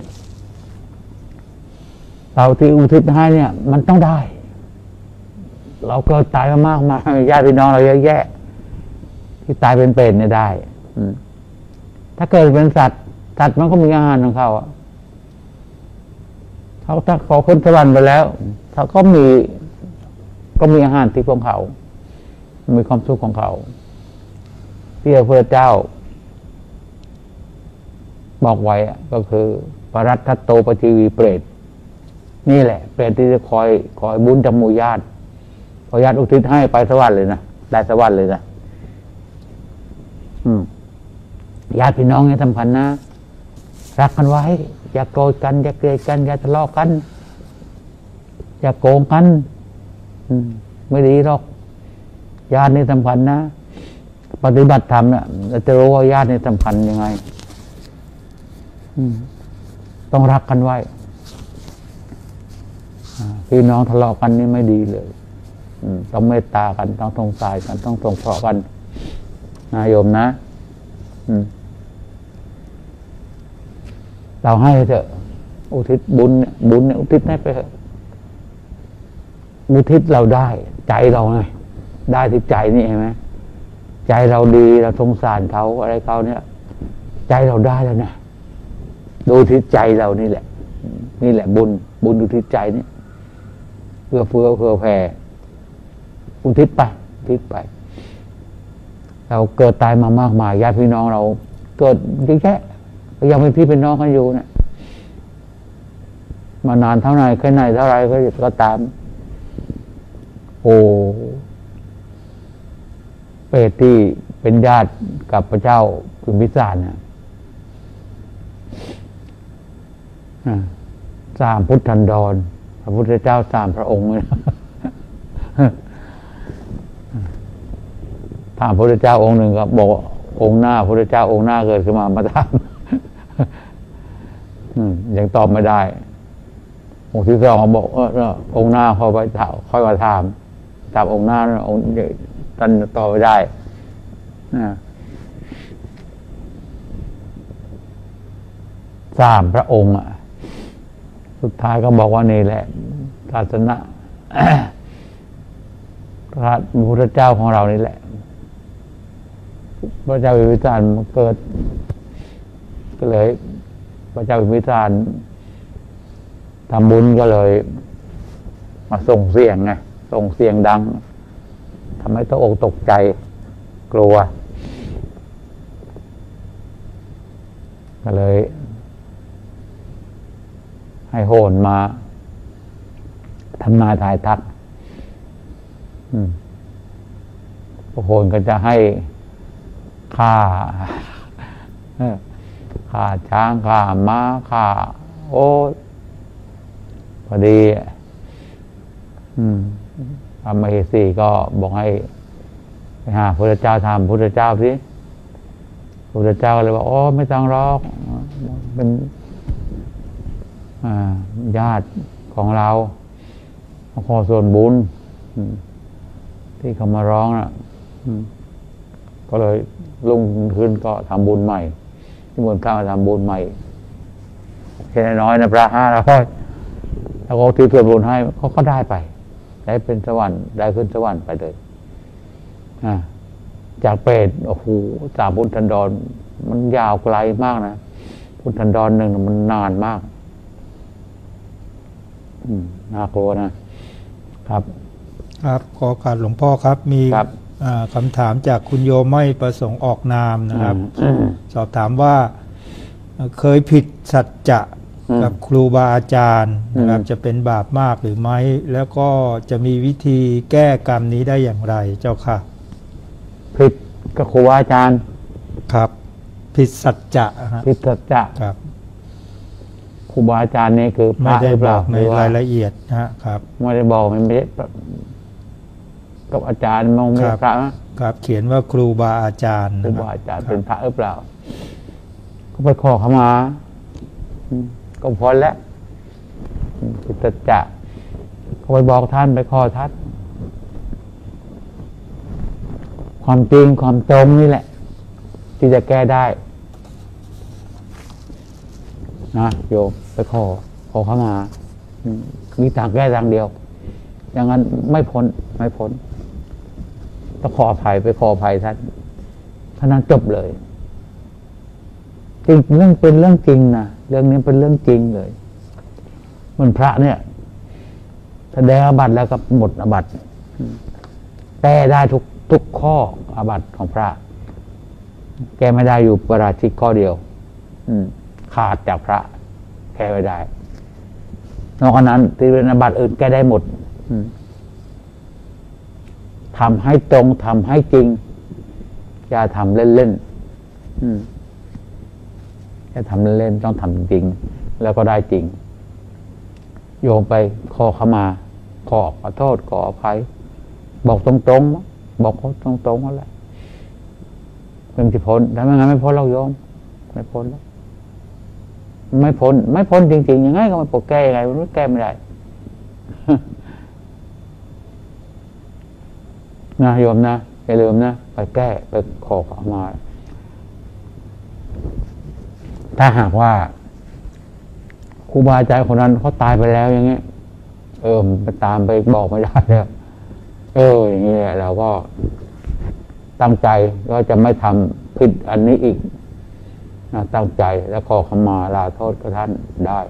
เราที่อุทิศให้เนี่ยมันต้องได้เราเกิดตายมามากญาติพี่น้องเราเยอะแยะทที่ตายเป็นเปรตเนี่ยได้ถ้าเกิดเป็นสัตว์มันก็มีอาหารของเขาถ้าเขาขึ้นสวรรค์ไปแล้วเขาก็มีอาหารที่ของเขามีความสุขของเขาที่พระพุทธเจ้าบอกไว้ก็คือปรัตถโตปชีวีเปรตนี่แหละเปรตที่จะคอยบุญจากหมู่ญาติพอญาติอุทิศให้ไปสวรรค์เลยนะได้สวรรค์เลยนะญาติพี่น้องเนี่ยสำคัญนะรักกันไว้อย่าโกรธกันอย่าเกลียดกันอย่าทะเลาะกันอย่าโกงกันไม่ดีหรอกญาตินี่สำคัญนะปฏิบัติธรรมเนี่ยเราจะรู้ว่าญาตินี่สำคัญยังไงต้องรักกันไว้พี่น้องทะเลาะกันนี่ไม่ดีเลยต้องเมตตากันต้องสงสารกันต้องสงเคราะห์กันนะโยมนะเราให้เถอะอุทิศบุญเนี่ยอุทิศให้ไปเถอะอุทิศเราได้ใจเราไงได้ที่ใจนี่เห็นไหมใจเราดีเราสงสารเขาอะไรเขาเนี่ยใจเราได้แล้วนะดูที่ใจเรานี่แหละบุญดูที่ใจนี่เพื่อเผื่อแผ่อุทิศไปเราเกิดตายมามากมายญาติพี่น้องเราเกิดเยอะแยะยังเป็นพี่เป็นน้องกันอยู่เนี่ยมานานเท่าไหร่แค่ไหนเท่าไรก็ตามโอ้เปรตที่เป็นญาติกับพระเจ้าพิมพิสารเนี่ยสามพุทธันดรพระพุทธเจ้าสามพระองค์เลยถามพระพุทธเจ้าองค์หนึ่งก็บอกองค์หน้าพระพุทธเจ้าองค์หน้าเกิดขึ้นมาถามยังตอบไม่ได้องค์ที่สองบอกองค์หน้าค่อยมาถามองค์หน้าองค์ท่านตอบไม่ได้สามพระองค์สุดท้ายก็บอกว่านี่แหละศาสนาพระพุทธเจ้าของเรานี่แหละพระเจ้าพิมพิสารเกิดก็เลยพระเจ้าพิมพิสารทำบุญก็เลยมาส่งเสียงดังทำให้ตกอกตกใจกลัวก็เลยให้โหรมาทำนายทายทักโหรก็จะให้ฆ่าช้างฆ่าม้าฆ่าโอ้พอดีพระมเหสีก็บอกให้ไปหาพระพุทธเจ้าถามพระพุทธเจ้าสิพระพุทธเจ้าก็เลยบอกอ๋อไม่ต้องหรอกเป็นญาติของเราขอส่วนบุญที่เขามาร้องน่ะก็เลยลุ่งขึ้นก็ทำบุญใหม่ที่มนต์พระมาทำบุญใหม่แค่น้อยนะพระ500แล้วก็ที่ส่วนบุญให้เขาก็ได้ไปได้เป็นสวรรค์ได้ขึ้นสวรรค์ไปเลยจากเปรตโอ้โหสามพุทธันดรมันยาวไกลมากนะพุทธันดรหนึ่งมันนานมากน่ากลัวนะครับขอการหลวงพ่อครับมีคำถามจากคุณโยมไม่ประสงค์ออกนามนะครับสอบถามว่าเคยผิดสัจจะกับครูบาอาจารย์นะครับจะเป็นบาปมากหรือไม่แล้วก็จะมีวิธีแก้กรรมนี้ได้อย่างไรเจ้าค่ะผิดกับครูบาอาจารย์ครับผิดสัจจะผิดสัจจะครับครูบาอาจารย์นี่คือไม่ได้บอกในรายละเอียดนะครับไม่ได้บอกมันไม่กับอาจารย์มองไม่พระครับเขียนว่าครูบาอาจารย์ครูบาอาจารย์เป็นพระหรือเปล่าก็ไปขอเข้ามาก็พอแล้วผิดสัจจะก็ไปบอกท่านไปขอท่านความจริงความตรงนี่แหละที่จะแก้ได้นะโยมไปขอเข้ามามีทางแก้ทางเดียวอย่างนั้นไม่พ้นต้องขออภัยไปขออภัยท่านท่านั้นจบเลยจริงเรื่องเป็นเรื่องจริงนะเรื่องนี้เป็นเรื่องจริงเลยมันพระเนี่ยแสดงอาบัติแล้วก็หมดอาบัติแก้ได้ทุกข้ออาบัติของพระแก้ไม่ได้อยู่ปาราชิกข้อเดียวขาดจากพระแก้ไม่ได้นอกจากนั้นที่เป็นอาบัติอื่นแก้ได้หมดทำให้ตรงทำให้จริงอย่าทำเล่นอย่าทำเล่นต้องทำจริงแล้วก็ได้จริงโยมไปขอขมาขอโทษขออภัยบอกตรงๆบอกเขาตรงๆนั่นแหละเพื่อจะพ้นถ้าไม่งั้นไม่พ้นเราโยมไม่พ้นแล้วไม่พ้นจริงๆยังไงก็ไม่พ้นแก้ยังไงมันแก้ไม่ได้นะโยมนะอย่าลืมนะไปแก้ไปขอขมาถ้าหากว่าครูบาอาจารย์คนนั้นเขาตายไปแล้วอย่างเงี้ยไปตามไปบอกไม่ได้แล้วอย่างเงี้ยเราก็ตั้งใจว่าจะไม่ทำผิดอันนี้อีกนะตั้งใจแล้วขอขมาลาโทษกับท่านได้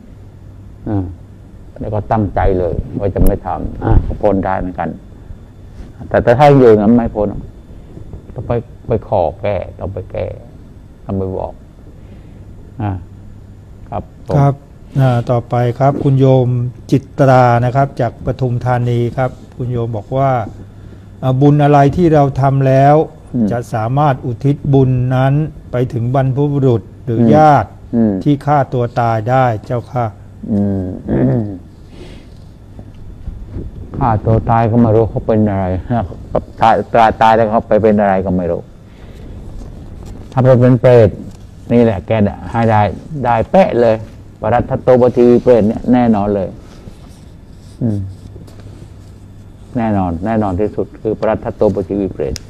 แล้วก็ตั้งใจเลยว่าจะไม่ทำก็พ้นได้เหมือนกันแต่ถ้าอยู่นั้นไม่พ้นต้องไปขอแก้ต้องไปแก้ต้องไปบอกครับต่อไปครับคุณโยมจิตรานะครับจากปทุมธานีครับคุณโยมบอกว่าบุญอะไรที่เราทำแล้วจะสามารถอุทิศบุญนั้นไปถึงบรรพบุรุษหรือญาติที่ฆ่าตัวตายได้เจ้าค่ะฆ่าตัวตายก็ไม่รู้เขาเป็นอะไรตายแล้วเขาไปเป็นอะไรก็ไม่รู้ถ้าเป็นเปรตนี่แหละแกให้ได้เป๊ะเลยปรัตถโตปทีเปรตเนี่ยแน่นอนเลยแน่นอนที่สุดคือปรัตถโตปทีเปรต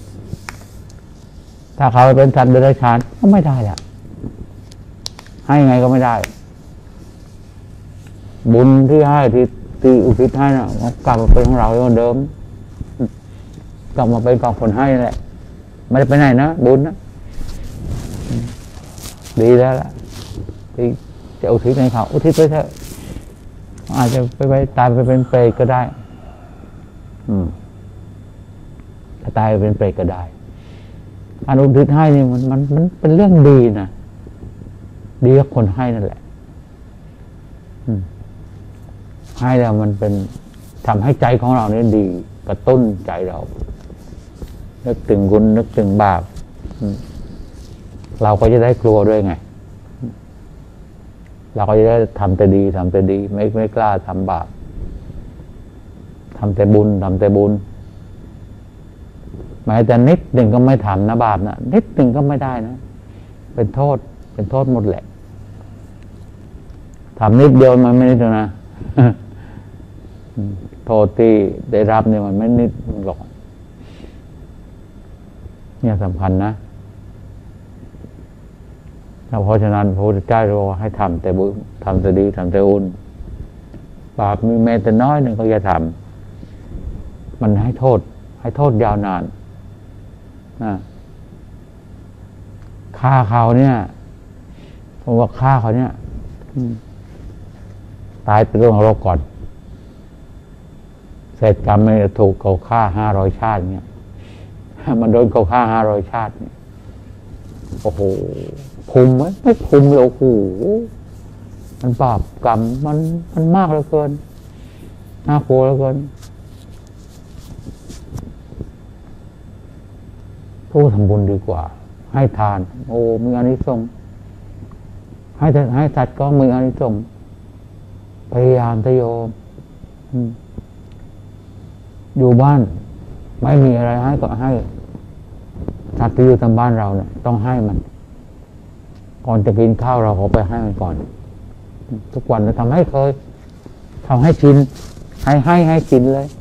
ถ้าเขาเป็นสัตว์เดรัจฉานก็ไม่ได้ละให้ไงก็ไม่ได้บุญที่ให้ที่อุทิศให้น่ะกลับมาเป็นของเราเหมือนเดิมกลับมาเป็นของคนให้แหละไม่ได้ไปไหนนะบุญนะดีแล้วล่ะที่จะอุทิศให้เขาอุทิศไปเถอะอาจจะไปตายไปเป็นเปรตก็ได้ถ้าตายไปเป็นเปรตก็ได้การอุทิศให้นี่มันเป็นเรื่องดีนะดีกับคนให้นั่นแหละให้แล้วมันเป็นทำให้ใจของเราเนี่ยดีกระตุ้นใจเรานึกถึงบุญนึกถึงบาปเราก็จะได้กลัวด้วยไงเราก็จะได้ทำแต่ดีไม่กล้าทำบาปทำแต่บุญแม้แต่นิดหนึ่งก็ไม่ทำนะบาปนะนิดหนึ่งก็ไม่ได้นะเป็นโทษหมดแหละทำนิดเดียวมันไม่นิดนะโทษที่ได้รับเนี่ยมันไม่นิดหรอกเนี่ยสำคัญนะเพราะฉะนั้นพระพุทธเจ้าบอกให้ทำแต่บุญทำแต่ดีทำแต่บุญบาปมีแม้แต่น้อยหนึ่งก็อย่าทำมันให้โทษยาวนานฆ่าเขาเนี่ยเพราะว่าฆ่าเขาเนี่ยตายเป็นเรื่องของเราก่อนเศษกรรมไม่ถูกเขาฆ่า500 ชาติเนี่ยมันโดนเขาฆ่า500 ชาติเนี่ยโอ้โหภูมิไหมไม่ภูมิเลยโอ้โหมันบาปกรรมมันมากเหลือเกินน่ากลัวเหลือเกินผู้ทำบุญดีกว่าให้ทานโอ้มีอานิสงส์ให้สัตว์ก็มีอานิสงส์พยายามทะโยมอยู่บ้านไม่มีอะไรให้ก็ให้สัตว์ที่อยู่ทางบ้านเราเนี่ยต้องให้มันก่อนจะกินข้าวเราขอไปให้มันก่อนทุกวันเราทำให้เคยทำให้ชินให้ชินเลย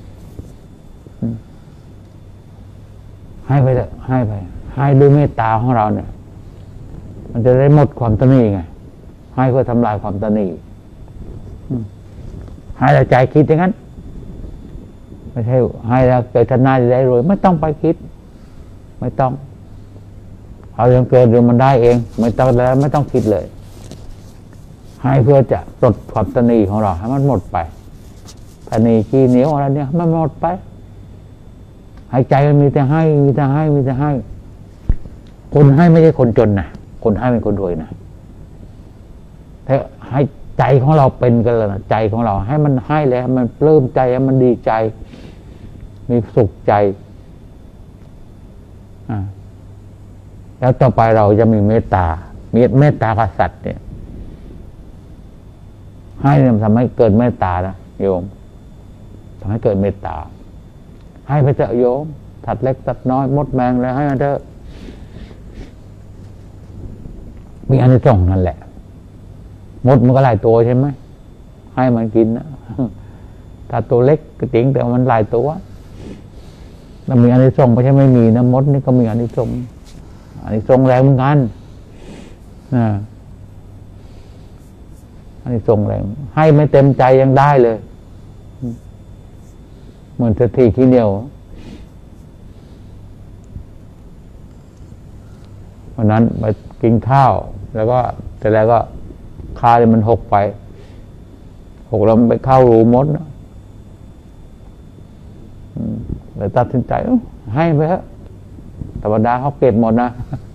ให้ไปเลยให้ด้วยเมตตาของเราเนี่ยมันจะได้หมดความตนีไงให้เพื่อทำลายความตนีให้แต่ใจคิดอย่างนั้นไม่ใช่ให้แล้วเกิดทนาจะได้รวยไม่ต้องไปคิดไม่ต้องพอยังเกิดเดี๋ยวมันได้เองไม่ต้องแล้วไม่ต้องคิดเลยให้เพื่อจะปลดความตนีของเราให้มันหมดไปตนีขี้เหนียวอะไรเนี่ยมันหมดไปหายใจมันมีแต่ให้มีแต่ให้มีแต่ให้คนให้ไม่ใช่คนจนนะคนให้เป็นคนรวยนะแต่ให้ใจของเราเป็นกันเลยนะใจของเราให้มันให้แล้วมันปลื้มใจให้มันดีใจมีสุขใจแล้วต่อไปเราจะมีเมตตาเมตตากับสัตว์เนี่ยให้เนี่ยทำให้เกิดเมตตานะโยมทำให้เกิดเมตตาให้ไปเถอะโยมสัตว์เล็กสัตว์น้อยมดแมงเลยให้มันเถอะมีอันที่สองนั่นแหละมดมันก็หลายตัวใช่ไหมให้มันกินนะถ้าตัวเล็กก็จริงแต่มันหลายตัวมันมีอันที่สองไม่ใช่ไม่มีนะมดนี่ก็มีอันที่สองอันที่สองแรงเหมือนกันอันนี้ส่งแรงให้ไม่เต็มใจยังได้เลยเหมือนเศรษฐีขี้เหนียววันนั้นไปกินข้าวแล้วก็แต่แล้วก็ข้าวมันหกไปหกแล้วมันไปเข้ารูมดนะเลยตัดสินใจให้ไปเถอะธรรมดาเขาเก็บหมดนะ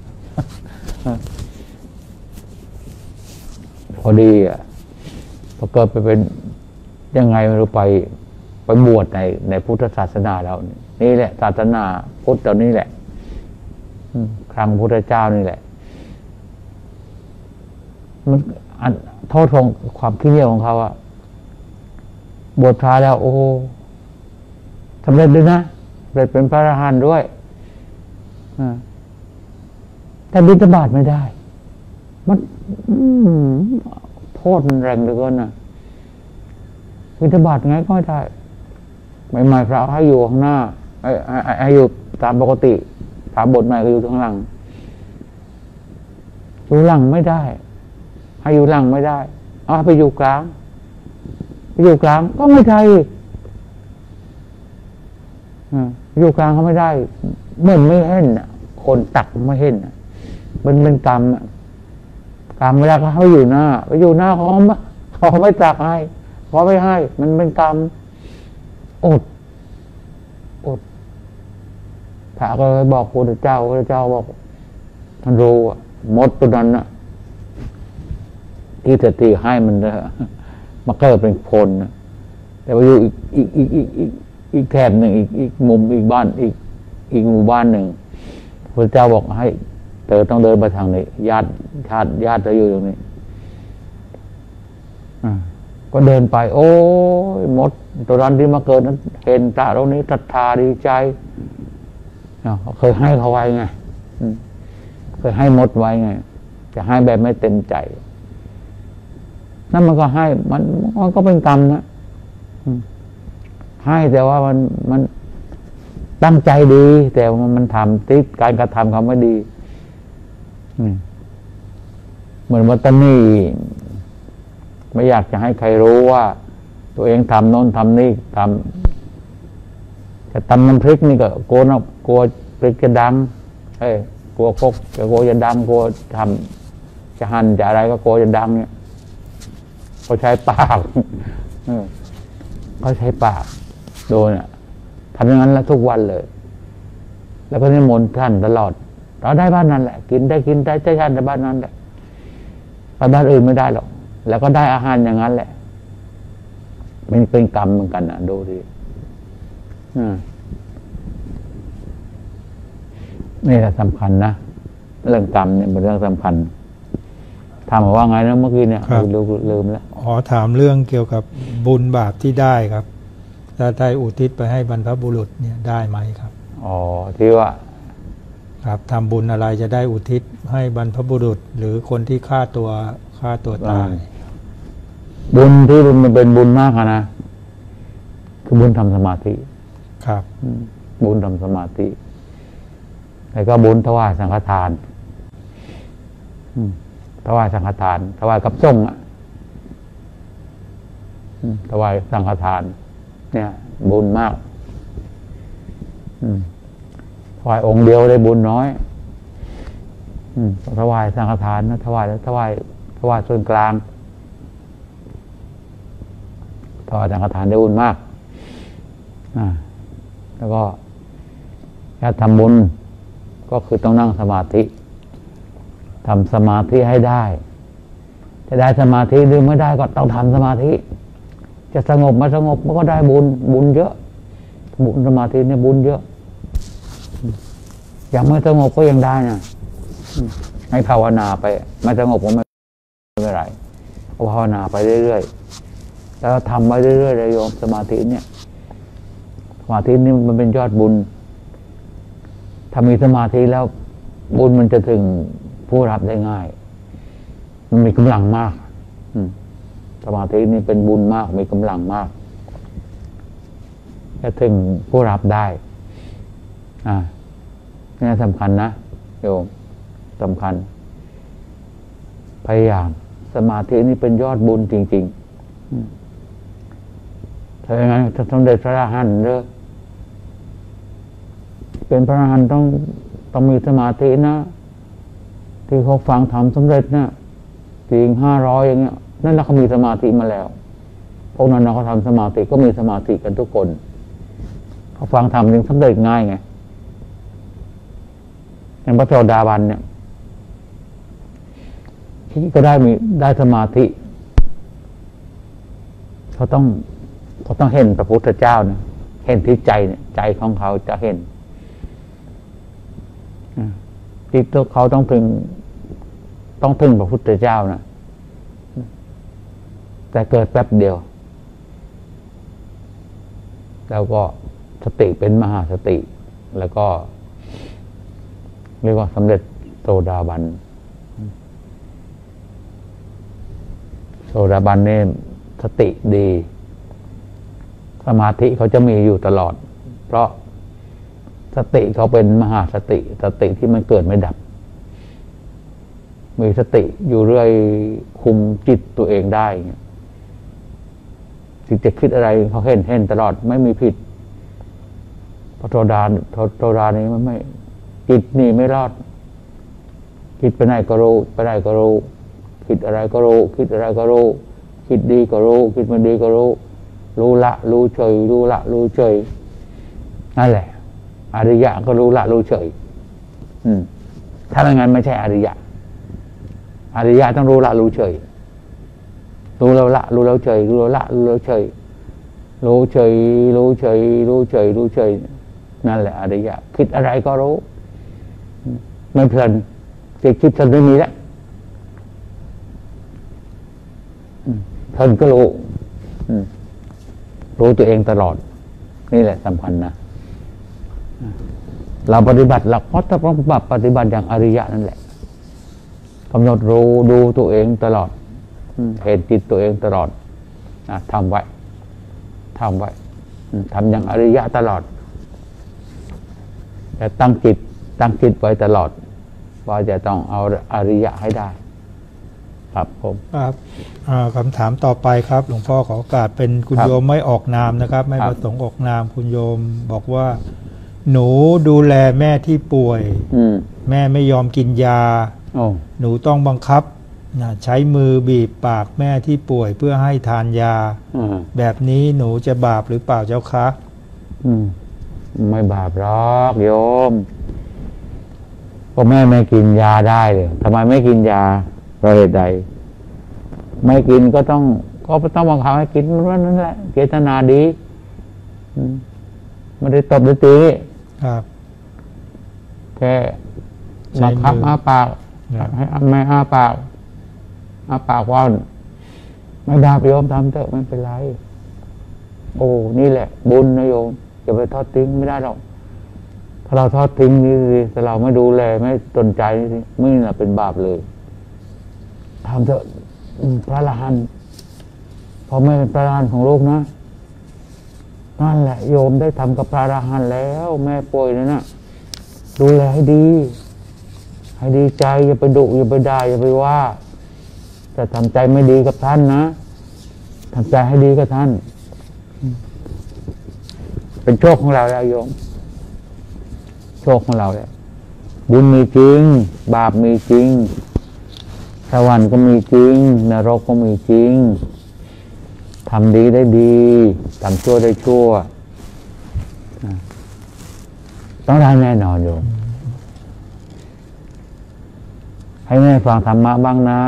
พอดีพอเกิดไปเป็นยังไงไม่รู้ไปบวชในพุทธศาสนาเรานี่แหละศาสนาพุทธเรานี่แหละครั้งพุทธเจ้านี่แหละมันโทษของความขี้เหนียวของเขาอะบวชพระแล้วโอ้สำเร็จด้วยนะสำเร็จเป็นพระอรหันต์ด้วยแต่บิณฑบาตไม่ได้มันโทษมันแรงเหลือเกินนะบิณฑบาตไงก็ไม่ได้ใหม่ๆพระให้อยู่ข้างหน้าให้อยู่ตามปกติพระบทใหม่ก็อยู่ข้างหลังอยู่หลังไม่ได้ให้อยู่หลังไม่ได้เอาไปอยู่กลางอยู่กลางก็ไม่ได้อยู่กลางก็ไม่ได้เหมือนไม่เห็นคนตักไม่เห็นมันเป็นกรรมกรรมเวลาเขาอยู่หน้าไปอยู่หน้าเขาไม่ตักให้เขาไม่ให้มันเป็นกรรมอดพระก็เลยบอกพระเจ้าบอกท่านรู้มดตัวนั้นน่ะที่จะตีให้มันมาเกิดเป็นคนนะแต่ว่าอยู่อีกแถบหนึ่งอีกมุมอีกบ้านอีกหมู่บ้านหนึ่งพระเจ้าบอกให้เธอต้องเดินไปทางนี้ญาติเธออยู่ตรงนี้ก็เดินไปโอ้ยมดตัวนั้นที่มาเกิดนั้นเห็นพระตรงนี้ศรัทธาดีใจเคยให้เขาไว้ไงเคยให้มดไว้ไงจะให้แบบไม่เต็มใจนั่นมันก็ให้มันก็เป็นกรรมนะให้แต่ว่ามันตั้งใจดีแต่ว่ามันทำที่การกระทำเขาไม่ดีเหมือนวัตนี่ไม่อยากจะให้ใครรู้ว่าตัวเองทำโน้นทำนี่ทำจะตำน้ำพริกนี่ก็กลัวพริกจะดังกลัวคกกลัวจะดังกลัวทำจะหั่นจะอะไรก็กลัวจะดังเนี่ยเขาใช้ปากเขาใช้ปากโดนทำอย่างนั้นแล้วทุกวันเลยแล้วก็นิมนต์ท่านตลอดเราได้บ้านนั้นแหละกินได้ใจท่านในบ้านนั้นแหละไปบ้านอื่นไม่ได้หรอกแล้วก็ได้อาหารอย่างนั้นแหละมันเป็นกรรมเหมือนกันนะดูดินี่แหละสำคัญนะเรื่องกรรมเนี่ยเป็นเรื่องสำคัญถามว่าไงนะเมื่อกี้เนี่ยลืมแล้วถามเรื่องเกี่ยวกับบุญบาปที่ได้ครับถ้าได้อุทิศไปให้บรรพบุรุษเนี่ยได้ไหมครับที่ว่าครับทำบุญอะไรจะได้อุทิศให้บรรพบุรุษหรือคนที่ฆ่าตัวตายบุญที่มันเป็นบุญมากนะคือบุญทำสมาธิครับบุญทำสมาธิแล้วก็บุญถวายสังฆทานถวายสังฆทานถวายกับสงฆ์ถวายสังฆทานเนี่ยบุญมากถวายองค์เดียวได้บุญน้อยถวายสังฆทานนะถวายส่วนกลางถวายสังฆทานได้บุญมากแล้วก็การทำบุญก็คือต้องนั่งสมาธิทำสมาธิให้ได้จะได้สมาธิหรือไม่ได้ก็ต้องทำสมาธิจะสงบไม่สงบมันก็ได้บุญเยอะบุญสมาธิเนี่ยบุญเยอะยังไม่สงบก็ยังได้นะให้ภาวนาไปไม่สงบก็ไม่เป็นไรก็ภาวนาไปเรื่อยๆแล้วทำไปเรื่อยๆเลยโยมสมาธิเนี่ยสมาธินี่มันเป็นยอดบุญถ้ามีสมาธิแล้วบุญมันจะถึงผู้รับได้ง่ายมันมีกำลังมากสมาธินี่เป็นบุญมากมีกำลังมากจะถึงผู้รับได้นี่สำคัญนะโยมสำคัญพยายามสมาธินี่เป็นยอดบุญจริงๆถ้าอย่างนั้นถ้าสมเด็จพระอรหันต์เป็นพระอรหันต์ต้องมีสมาธินะที่เขาฟังธรรมสำเร็จนะจริง500อย่างเงี้ยนั่นเราเขามีสมาธิมาแล้วพวกนั้นเขาทำสมาธิก็มีสมาธิกันทุกคนเขาฟังธรรมจึงสำเร็จง่ายไงอย่างพระโสดาบันเนี่ยที่ก็ได้สมาธิเขาต้องเห็นพระพุทธเจ้าเนี่ยเห็นที่ใจเนี่ยใจของเขาจะเห็นจิตเขาต้องถึงพระพุทธเจ้านะแต่เกิดแป๊บเดียวแล้วก็สติเป็นมหาสติแล้วก็เรียกว่าสำเร็จโสดาบันเนี่ยสติดีสมาธิเขาจะมีอยู่ตลอดเพราะสติเขาเป็นมหาสติที่มันเกิดไม่ดับมีสติอยู่เรื่อยคุมจิตตัวเองได้จิตจะคิดอะไรเขาเห็นตลอดไม่มีผิดพระโสดานี้มันไม่จิตนี่ไม่รอดคิดไปไหนก็รู้คิดอะไรก็รู้คิดอะไรก็รู้คิดดีก็รู้คิดไม่ดีก็รู้ละรู้เฉยนั่นแหละอริยะก็รู้ละรู้เฉยถ้าไม่งั้นไม่ใช่อริยะต้องรู้ละรู้เฉยรู้แล้วละรู้แล้วเฉยรู้แล้วละรู้แล้วเฉยรู้เฉยนั่นแหละอริยะคิดอะไรก็รู้ไม่เพลินจะคิดเพลินไม่มีแล้วเพลินก็รู้ตัวเองตลอดนี่แหละสำคัญนะเราปฏิบัติเราก็ต้องปฏิบัติอย่างอริยะนั่นแหละกำหนดรู้ดูตัวเองตลอดเห็นจิตตัวเองตลอดทำไว้ทำอย่างอริยะตลอดแต่ตั้งจิตไว้ตลอดว่าจะต้องเอาอริยะให้ได้ครับผมครับคำถามต่อไปครับหลวงพ่อขอโอกาสเป็นคุณโยมไม่ออกนามนะครับไม่ประสงค์ออกนามคุณโยมบอกว่าหนูดูแลแม่ที่ป่วยแม่ไม่ยอมกินยาหนูต้องบังคับใช้มือบีบปากแม่ที่ป่วยเพื่อให้ทานยาแบบนี้หนูจะบาปหรือเปล่าเจ้าคะไม่บาปหรอกโยมก็แม่ไม่กินยาได้เลยทำไมไม่กินยาเพราะเหตุใดไม่กินก็ต้องบังคับให้กินมันนั่นแหละเจตนาดีไม่ได้ตบได้ตีครับแค่บังคับอ้าปากให้ไม่อ้าปากว่าไม่บาปโยมทำเถอะไม่เป็นไรโอ้นี่แหละบุญนะโยมอย่าไปทอดทิ้งไม่ได้หรอกถ้าเราทอดทิ้งนี่สิถ้าเราไม่ดูแลไม่สนใจนี่ไม่น่ะเป็นบาปเลยทำเถอะพระอรหันต์พอไม่เป็นพระอรหันต์ของโลกนะนั่นแหละโยมได้ทำกับพระอรหันต์แล้วแม่ป่วยนั่นน่ะดูแลให้ดีใจอย่าไปดุอย่าไปด่าอย่าไปว่าแต่ทำใจไม่ดีกับท่านนะทำใจให้ดีกับท่านเป็นโชคของเราแล้วโยมโชคของเราแล้วบุญมีจริงบาปมีจริงสวรรค์ก็มีจริงนรกก็มีจริงทำดีได้ดีทำชั่วได้ชั่วต้องได้แน่นอนอยู่ให้แม่ฟังธรรมะบ้างนะ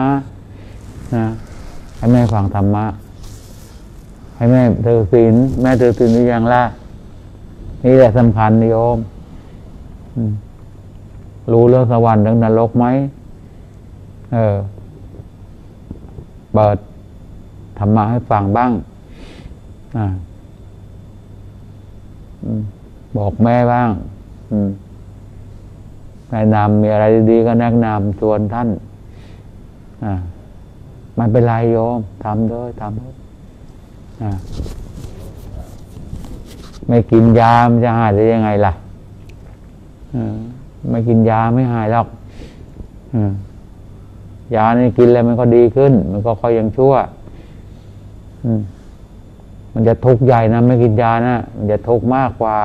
ให้แม่ฟังธรรมะให้แม่ถือศีลแม่ถือศีลหรือยังล่ะนี่แหละสำคัญโยมรู้เรื่องสวรรค์เรื่องนรกไหมเปิดธรรมะให้ฟังบ้างบอกแม่บ้างแนะนำมีอะไรดีๆก็แนะนำชวนท่านมันเป็นไรโยมทำด้วยไม่กินยามันจะหายได้ยังไงล่ะไม่กินยาไม่หายหรอกยานี่กินแล้วมันก็ดีขึ้นมันก็ค่อยยังชั่วมันจะทุกข์ใหญ่นะไม่กินยานะมันจะทุกข์มากกว่า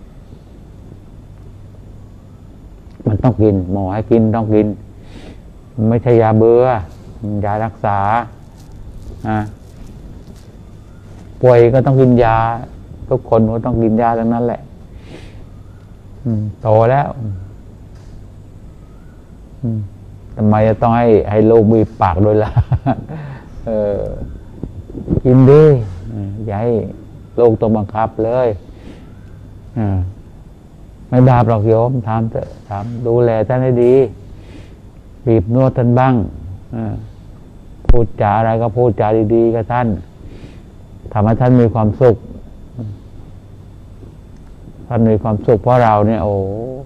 มันต้องกินหมอให้กินต้องกินไม่ใช่ยาเบื่อยารักษาป่วยก็ต้องกินยาทุกคนก็ต้องกินยาทั้งนั้นแหละโตแล้วทำไมจะต้องให้ลูกมีปากด้วยล่ะกินดิอย่าให้ลูกต้องบังคับเลยไม่บาปหรอกโยมทำเถอะทำดูแลท่านให้ดีบีบนวดท่านบ้างพูดจาอะไรก็พูดจาดีๆกับท่านทำให้ท่านมีความสุขท่านมีความสุขเพราะเราเนี่ยโอ้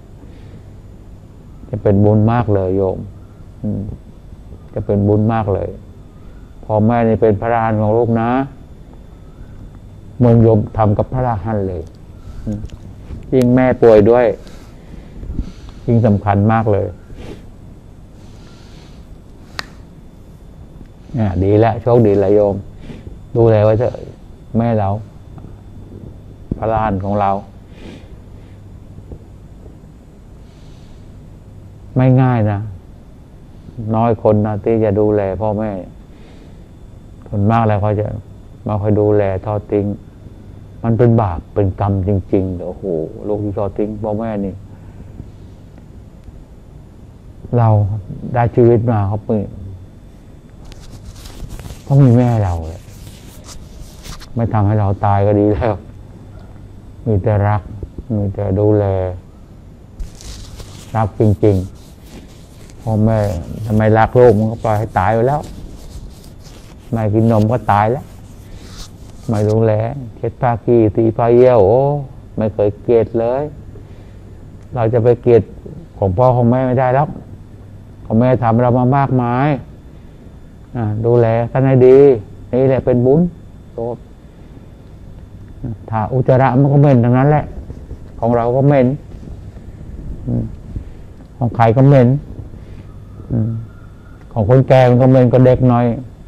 จะเป็นบุญมากเลยโยมจะเป็นบุญมากเลยพ่อแม่นี่เป็นพระอรหันต์ของลูกนะเหมือนโยมทำกับพระอรหันต์เลยยิ่งแม่ป่วยด้วยยิ่งสำคัญมากเลยเนี่ยดีแล้วโชคดีแล้วโยมดูแลไว้เถอะแม่เราพระอรหันต์ของเราไม่ง่ายนะน้อยคนนะที่จะดูแลพ่อแม่ส่วนมากแล้วเขาจะมาคอยดูแลทอดทิ้งมันเป็นบาปเป็นกรรมจริงๆโอ้โหลูกที่ทอดทิ้งพ่อแม่นี่เราได้ชีวิตมาเขามีแม่เราเลยไม่ทำให้เราตายก็ดีแล้วมีแต่รักมีแต่ดูแลรักจริงๆพ่อแม่ทำไมรักลูกมันก็ปล่อยให้ตายไปแล้วไม่กินนมก็ตายแล้วไม่ดูแลเช็ดผ้าขี้ตีผ้าเยี่ยวโอ้ไม่เคยเกลียดเลยเราจะไปเกลียดของพ่อของแม่ไม่ได้แล้วของแม่ทำเรามามากมายดูแลท่านให้ดีนี่แหละเป็นบุญถ้าอุจจาระมันก็เหม็นทั้งนั้นแหละของเราก็เหม็นของใครก็เหม็นของคนแก่มันก็เหม็นก็เด็กหน่อย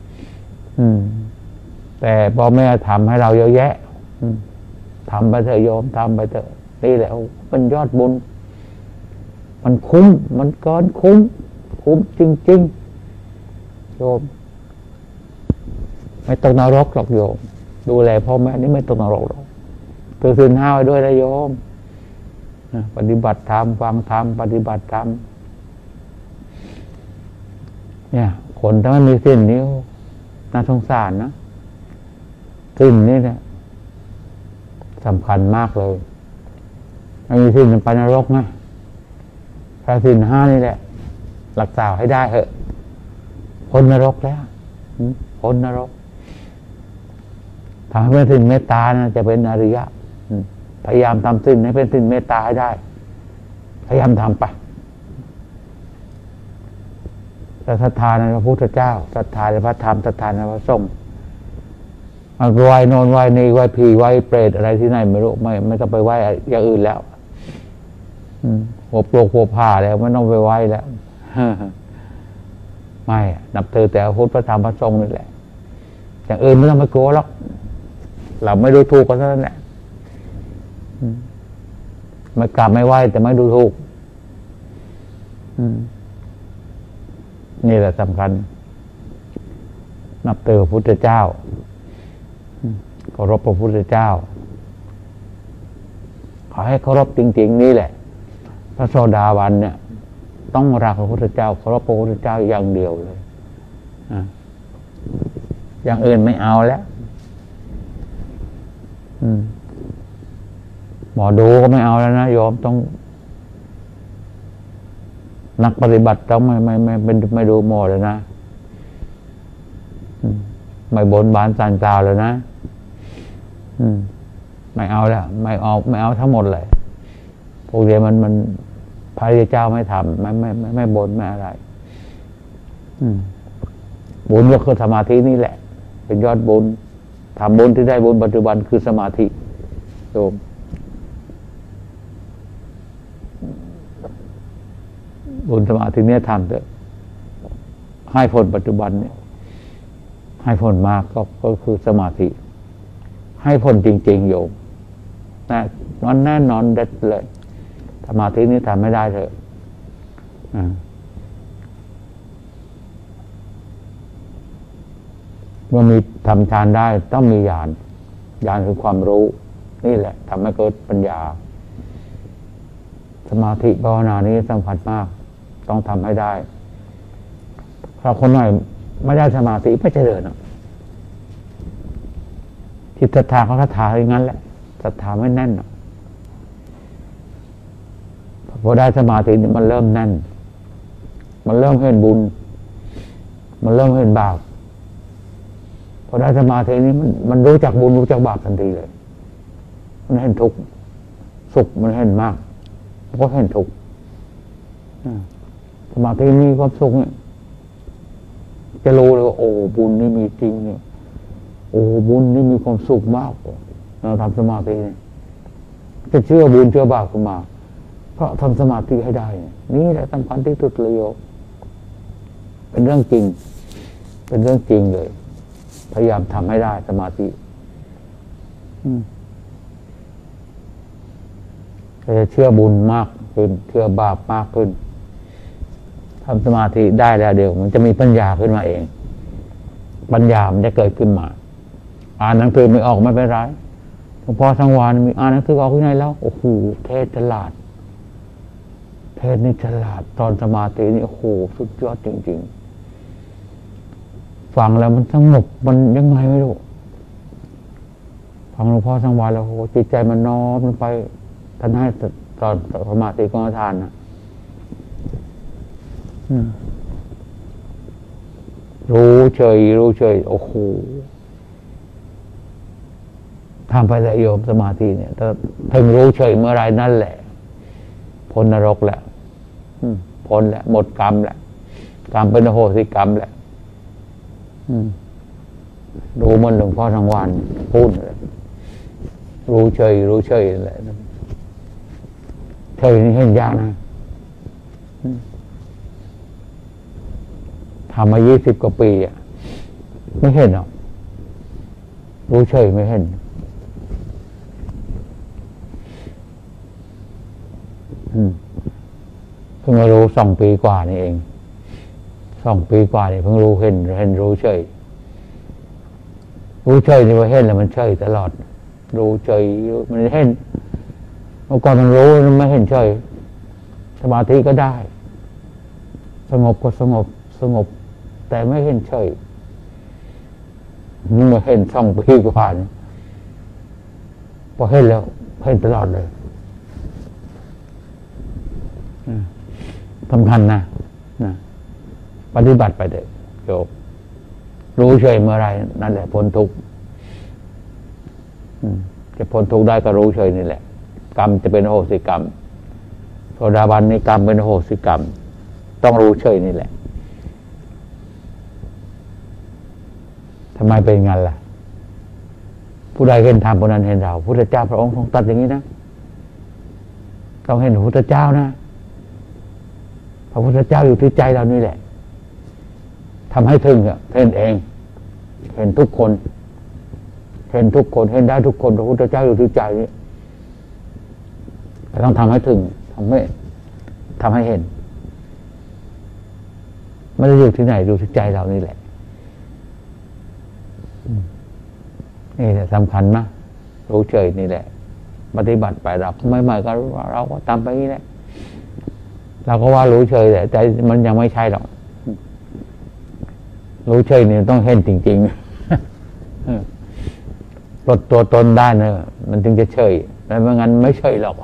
แต่พ่อแม่ทำให้เราเยอะแยะทำไปเถอะโยมทำไปเถอะนี่แหละเป็นยอดบุญมันคุ้มมันเกินคุ้มจริงๆโยมไม่ตกนรกหรอกโยมดูแลพ่อแม่นี่ไม่ตกนรกหรอกถือศีล 5ไว้ด้วยนะโยมปฏิบัติธรรมฟังธรรมปฏิบัติธรรมเนี่ยคนถ้าไม่มีศีลนี่น่าสงสารนะศีลนี่เนี่ยสำคัญมากเลยไม่มีศีลไปนรกนะพระศีล 5นี่แหละรักษาให้ได้เถอะพ้นนรกแล้วพ้นนรกทำให้เป็นศีลเมตตานะจะเป็นอริยะพยายามทำศีลให้เป็นศีลเมตตาให้ได้พยายามทำไปศรัทธาในพระพุทธเจ้าศรัทธาในพระธรรมศรัทธาในพระสงฆ์มันไหว้โนนไหว้นี่ไหว้ผีไหว้เปรตอะไรที่ไหนไม่รู้ไม่ต้องไปไหว้อย่างอื่นแล้วหัวโปกหัวผ้าแล้วไม่ต้องไปไหว้แล้วไม่นับถือแต่พระพุทธพระธรรมพระสงฆ์นี่แหละอย่างอื่นไม่ต้องไปกลัวหรอกเราไม่ดูถูกกันเท่านั้นแหละไม่กราบไม่ไหว้แต่ไม่ดูถูกนี่แหละสำคัญนับถือพระพุทธเจ้าเคารพพระพุทธเจ้าขอให้เคารพจริงๆนี่แหละพระโสดาบันเนี่ยต้องรักพระพุทธเจ้าเคารพพระพุทธเจ้าอย่างเดียวเลยอย่างอื่นไม่เอาแล้วหมอดูก็ไม่เอาแล้วนะโยมต้องนักปฏิบัติต้องไม่ดูหมอเลยนะไม่บนบานสานกล่าวเลยนะไม่เอาแล้วไม่เอาทั้งหมดเลยพวกเดียวมันพระพุทธเจ้าไม่ทำไม่บนไม่อะไรบุญก็คือสมาธินี่แหละเป็นยอดบุญทำบุญที่ได้บุญปัจจุบันคือสมาธิโยมบุญสมาธิเนี่ยทำเถอะให้ผลปัจจุบันเนี่ยให้ผลมากก็คือสมาธิให้ผลจริงๆโยมแน่นอนเด็ดเลยสมาธินี้ทำไม่ได้เถอะเมื่อมีทำฌานได้ต้องมีญาณคือความรู้นี่แหละทำให้เกิดปัญญาสมาธิภาวนานี้สำคัญมากต้องทำให้ได้ถ้าคนไหนไม่ได้สมาธิไม่เจริญจิตศรัทธาเขาศรัทธาอย่างนั้นแหละศรัทธาไม่แน่นพอได้สมาธิมันเริ่มแน่นมันเริ่มเห็นบุญมันเริ่มเห็นบาปพอได้สมาธินี้มันรู้จักบุญรู้จักบาปทันทีเลยมันเห็นทุกข์สุขมันเห็นมากมันก็เห็นทุกข์สมาธิมีความสุขเนี่ยจะรู้เลยว่าโอ้บุญนี่มีจริงเนี่ยโอ้บุญนี่มีความสุขมากเราทำสมาธิเนี่ยจะเชื่อบุญเชื่อบาปขึ้นมาเพราะทำสมาธิให้ได้นี่แหละสำคัญที่สุดเลยโยมเป็นเรื่องจริงเป็นเรื่องจริงเลยพยายามทำให้ได้สมาธิจะเชื่อบุญมากขึ้นเชื่อบาปมากขึ้นทำสมาธิได้แล้วเดี๋ยวมันจะมีปัญญาขึ้นมาเองปัญญามันจะเกิดขึ้นมาอ่านหนังสือไม่ออกไม่เป็นไรหลวงพ่อสังวานมีอ่านหนังสือออกที่ไหนแล้วโอ้โหเทศฉลาดเทศนี่ฉลาดตอนสมาธินี่โอ้โหสุดยอดจริงๆฟังแล้วมันสงบมันยังไงไม่รู้ฟังหลวงพ่อสังวานแล้วโอ้จิตใจมันน้อมลงไปท่านให้ตอนสมาธิกรรมฐานนะรู้เฉยโอ้โหทำไปแต่โยมสมาธิเนี่ยถ้าเพิ่งรู้เฉยเมื่อไรนั่นแหละพ้นนรกแล้วพ้นแล้วหมดกรรมแล้วกรรมเป็นอโหสิกรรมแล้วรู้มันหลวงพ่อสังวานพูดเลยรู้เฉยแหละเฉยนี่เห็นยากนะทำมา20 กว่าปีไม่เห็นหรอกรู้เฉยไม่เห็นเพิ่งมารู้2 ปีกว่านี่เอง2 ปีกว่านี่เพิ่งรู้เห็นรู้เฉยนี่ว่าเห็นแล้วมันเฉยตลอดรู้เฉยมันเห็นเมื่อก่อนมันรู้มันไม่เห็นเฉยสมาธิก็ได้สงบก็สงบแต่ไม่เห็นเฉยนี่มาเห็น2 ปีกว่านี่พอเห็นแล้วเห็นตลอดเลยสำคัญนะปฏิบัติไปเถอะโยมรู้เฉยเมื่อไรนั่นแหละพ้นทุกข์จะพ้นทุกข์ได้ก็รู้เฉยนี่แหละกรรมจะเป็นอโหสิกรรมโสดาบันในกรรมเป็นอโหสิกรรมต้องรู้เฉยนี่แหละทำไมเป็นงั้นล่ะผู้ใดเห็นธรรมผู้นั้นเห็นเราพุทธเจ้าพระองค์ทรงตรัสอย่างนี้นะต้องเห็นพระพุทธเจ้านะพระพุทธเจ้าอยู่ที่ใจเรานี่แหละทำให้ถึงเห็นเองเห็นทุกคนเห็นได้ทุกคนพระพุทธเจ้าอยู่ที่ใจนี้แต่ต้องทำให้ถึงทำให้เห็นไม่ได้อยู่ที่ไหนดูที่ใจเรานี่แหละนี่แหละสำคัญนะรู้เฉยนี่แหละปฏิบัติไปเราไม่ก็เราก็ทำไปนี่แหละเราก็ว่ารู้เฉยแต่ใจมันยังไม่ใช่หรอกรู้เฉยนี่ต้องเห็นจริงๆลดตัวตนได้เนอะมันถึงจะเฉยแล้วไม่งั้นไม่เฉยหรอก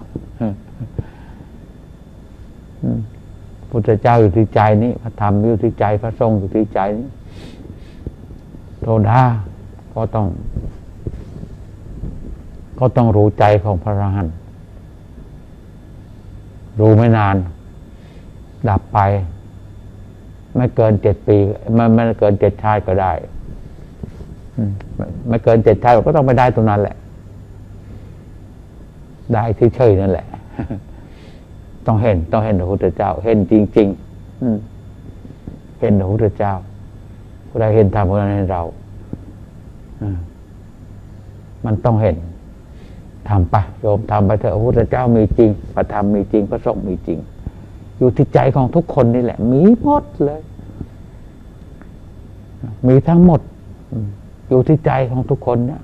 พุทธเจ้าอยู่ที่ใจนี้พระธรรมอยู่ที่ใจพระสงฆ์อยู่ที่ใจนี้โทษาก็ต้องรู้ใจของพระอรหันต์รู้ไม่นานดับไปไม่เกิน7 ปีไม่เกิน7 ชาติก็ได้ไม่เกิน7 ชาติก็ต้องไปได้ตรงนั้นแหละได้ที่เฉยนั่นแหละต้องเห็นพระพุทธเจ้าเห็นจริงๆเห็นพระพุทธเจ้าผู้ใดเห็นธรรมผู้นั้นเห็นเรามันต้องเห็นทำไปโยมทำไปเถอะพระพุทธเจ้ามีจริงพระธรรมมีจริงพระสงฆ์มีจริงอยู่ที่ใจของทุกคนนี่แหละมีหมดเลยมีทั้งหมดอยู่ที่ใจของทุกคนเนี่ย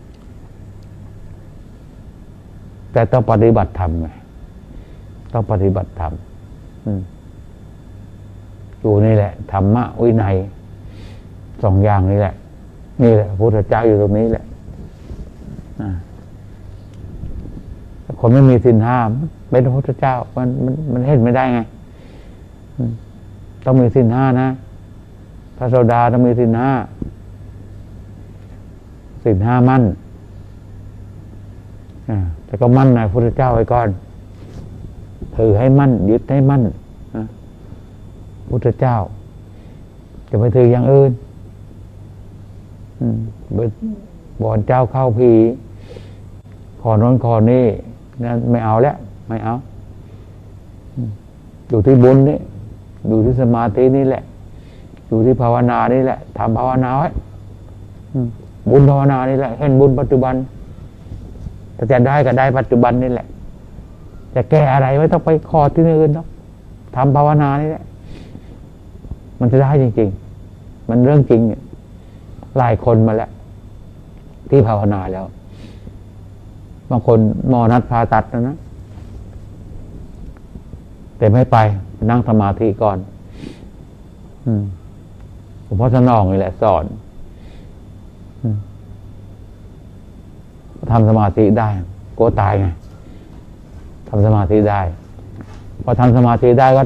แต่ต้องปฏิบัติธรรมไงต้องปฏิบัติธรรมอยู่นี่แหละธรรมะวินัย2 อย่างนี่แหละนี่แหละพระพุทธเจ้าอยู่ตรงนี้แหละคนไม่มีศีล 5เป็นพระพุทธเจ้ามันเห็นไม่ได้ไงต้องมีศีล 5นะพระโสดาต้องมีศีล 5ศีล 5มั่นแต่ก็มั่นนะพระพุทธเจ้าไว้ก่อนถือให้มั่นยึดให้มั่นพุทธเจ้าจะไปถืออย่างอื่นบ่อนเจ้าเข้าผีขอโน้นขอนี่นั่นไม่เอาแล้วไม่เอาอยู่ที่บุญนี่อยู่ที่สมาธินี่แหละอยู่ที่ภาวนานี่แหละทำภาวนาไว้บุญภาวนานี่แหละเห็นบุญปัจจุบันถ้าจะได้ก็ได้ปัจจุบันนี่แหละจะแก้อะไรไม่ต้องไปขอที่อื่นหรอกทำภาวนานี่แหละมันจะได้จริงๆมันเรื่องจริงหลายคนมาแล้วที่ภาวนาแล้วบางคนหมอนัดผ่าตัดนะแต่ไม่ไปนั่งสมาธิก่อนหลวงพ่อสนองนี่แหละสอนทำสมาธิได้กลัวตายไงทำสมาธิได้พอทำสมาธิได้ก็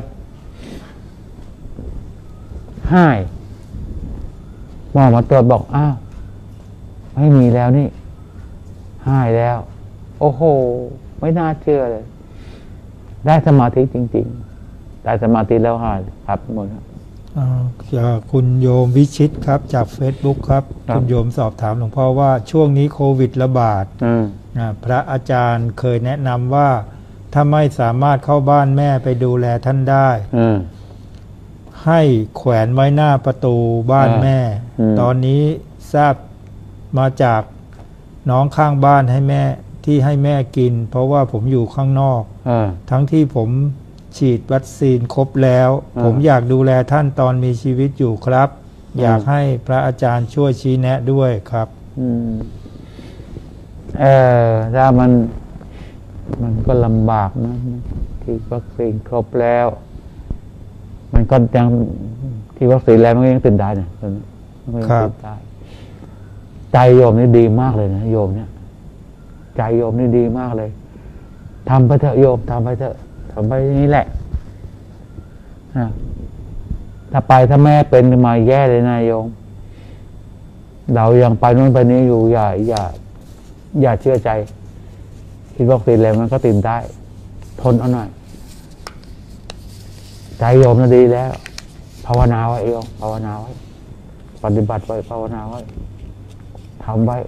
ให้หมอมาตรวจบอกอ้าวไม่มีแล้วนี่หายแล้วโอ้โหไม่น่าเชื่อเลยได้สมาธิจริงๆได้สมาธิแล้วหายครับหมดครับจากคุณโยมวิชิตครับจาก Facebook ครับคุณโยมสอบถามหลวงพ่อว่าช่วงนี้โควิดระบาดพระอาจารย์เคยแนะนำว่าถ้าไม่สามารถเข้าบ้านแม่ไปดูแลท่านได้ให้แขวนไว้หน้าประตูบ้านแม่ตอนนี้ทราบมาจากน้องข้างบ้านให้แม่ที่ให้แม่กินเพราะว่าผมอยู่ข้างนอกทั้งที่ผมฉีดวัคซีนครบแล้วผมอยากดูแลท่านตอนมีชีวิตอยู่ครับอยากให้พระอาจารย์ช่วยชี้แนะด้วยครับถ้ามันก็ลำบากนะที่วัคซีนครบแล้วมันก็ยังที่วัคซีนแล้วมันก็ยังตื่นได้เนี่ยมันก็ยังตื่นได้ใจโยมนี่ดีมากเลยนะโยมเนี่ยใจโยมนี่ดีมากเลยทำไปเถอะโยมทำไปเถอะทำไปนี้แหละถ้าแม่เป็นมาแย่เลยนะโยมเรายังไปนู่นไปนี้อยู่อย่าเชื่อใจคิดวัคซีนแล้วมันก็ตื่นได้ทนเอาหน่อยใจโยมน่ะดีแล้วภาวนาไว้โยมภาวนาไว้ปฏิบัติไว้ภาวนาไว้ทำไว้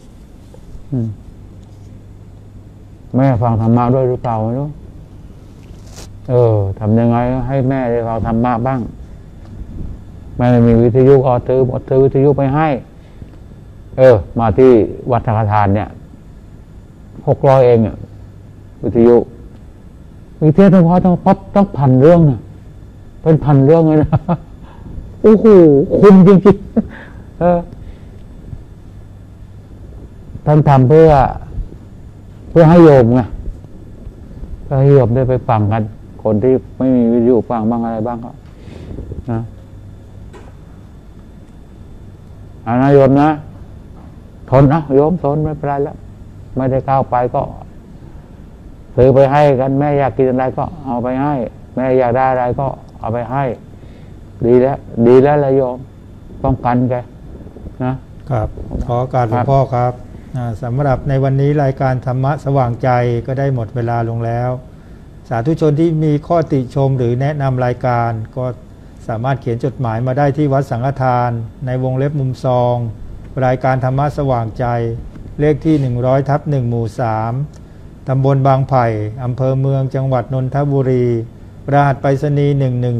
แม่ฟังธรรมะด้วยหรือเปล่าไม่รู้ทำยังไงให้แม่ได้ฟังธรรมะบ้างแม่มีวิทยุออซื้อวิทยุไปให้มาที่วัดธนาคารเนี่ย600เองวิทยุมีเทศน์พอต้อง1,000 เรื่องนะเป็น1,000 เรื่องเลยนะโอ้โหคุ้มจริงๆท่านทำเพื่อให้โยมไงเพื่อให้โยมได้ไปฟังกันคนที่ไม่มีวิทยุฟังบ้างอะไรบ้างก็นะนะโยมนะทนนะโยมทนไม่เป็นไรแล้วไม่ได้เข้าไปก็ซื้อไปให้กันแม่อยากกินอะไรก็เอาไปให้แม่อยากได้อะไรก็เอาไปให้ดีแล้วละโยมป้องกันแกนะครับขอโอกาสหลวงพ่อครับสำหรับในวันนี้รายการธรรมะสว่างใจก็ได้หมดเวลาลงแล้วสาธุชนที่มีข้อติชมหรือแนะนำรายการก็สามารถเขียนจดหมายมาได้ที่วัดสังฆทานในวงเล็บมุมซองรายการธรรมะสว่างใจเลขที่100/1หมู่3ตำบลบางไผ่อำเภอเมืองจังหวัดนนทบุรีรหัสไปรษณีย์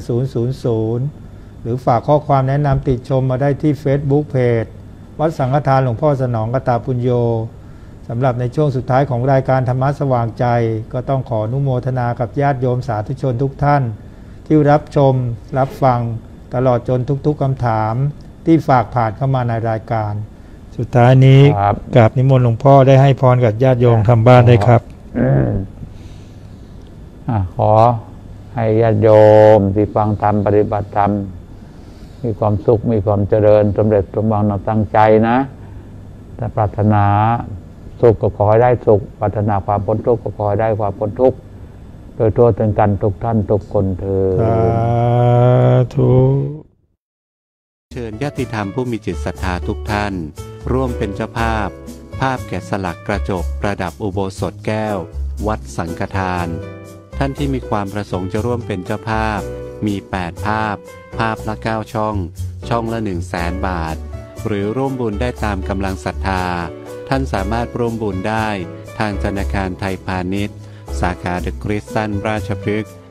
11000หรือฝากข้อความแนะนำติชมมาได้ที่ Facebook Page วัดสังฆทานหลวงพ่อสนองกตปุญโญสำหรับในช่วงสุดท้ายของรายการธรรมะสว่างใจก็ต้องขออนุโมทนากับญาติโยมสาธุชนทุกท่านที่รับชมรับฟังตลอดจนทุกๆคำถามที่ฝากผ่านเข้ามาในรายการสุดท้ายนี้กราบนิมนต์หลวงพ่อได้ให้พรกับญาติโยมทำบ้านได้ครับขอให้ญาติโยมที่ฟังธรรมปฏิบัติธรรมมีความสุขมีความเจริญสำเร็จสมหวังตั้งใจนะถ้าปรารถนาสุขก็ขอให้ได้สุขปรารถนาความพ้นทุกข์ก็ขอให้ได้ความพ้นทุกข์โดยทั่วถึงกันทุกท่านทุกคนเถิดสาธุเชิญญาติธรรมผู้มีจิตศรัทธาทุกท่านร่วมเป็นเจ้าภาพแกะสลักกระจกประดับอุโบสถแก้ววัดสังฆทานท่านที่มีความประสงค์จะร่วมเป็นเจ้าภาพมี8ภาพละ9ช่องละ100,000 บาทหรือร่วมบุญได้ตามกำลังศรัทธาท่านสามารถร่วมบุญได้ทางธนาคารไทยพาณิชย์สาขาเดอะคริสตันราชพฤกษ์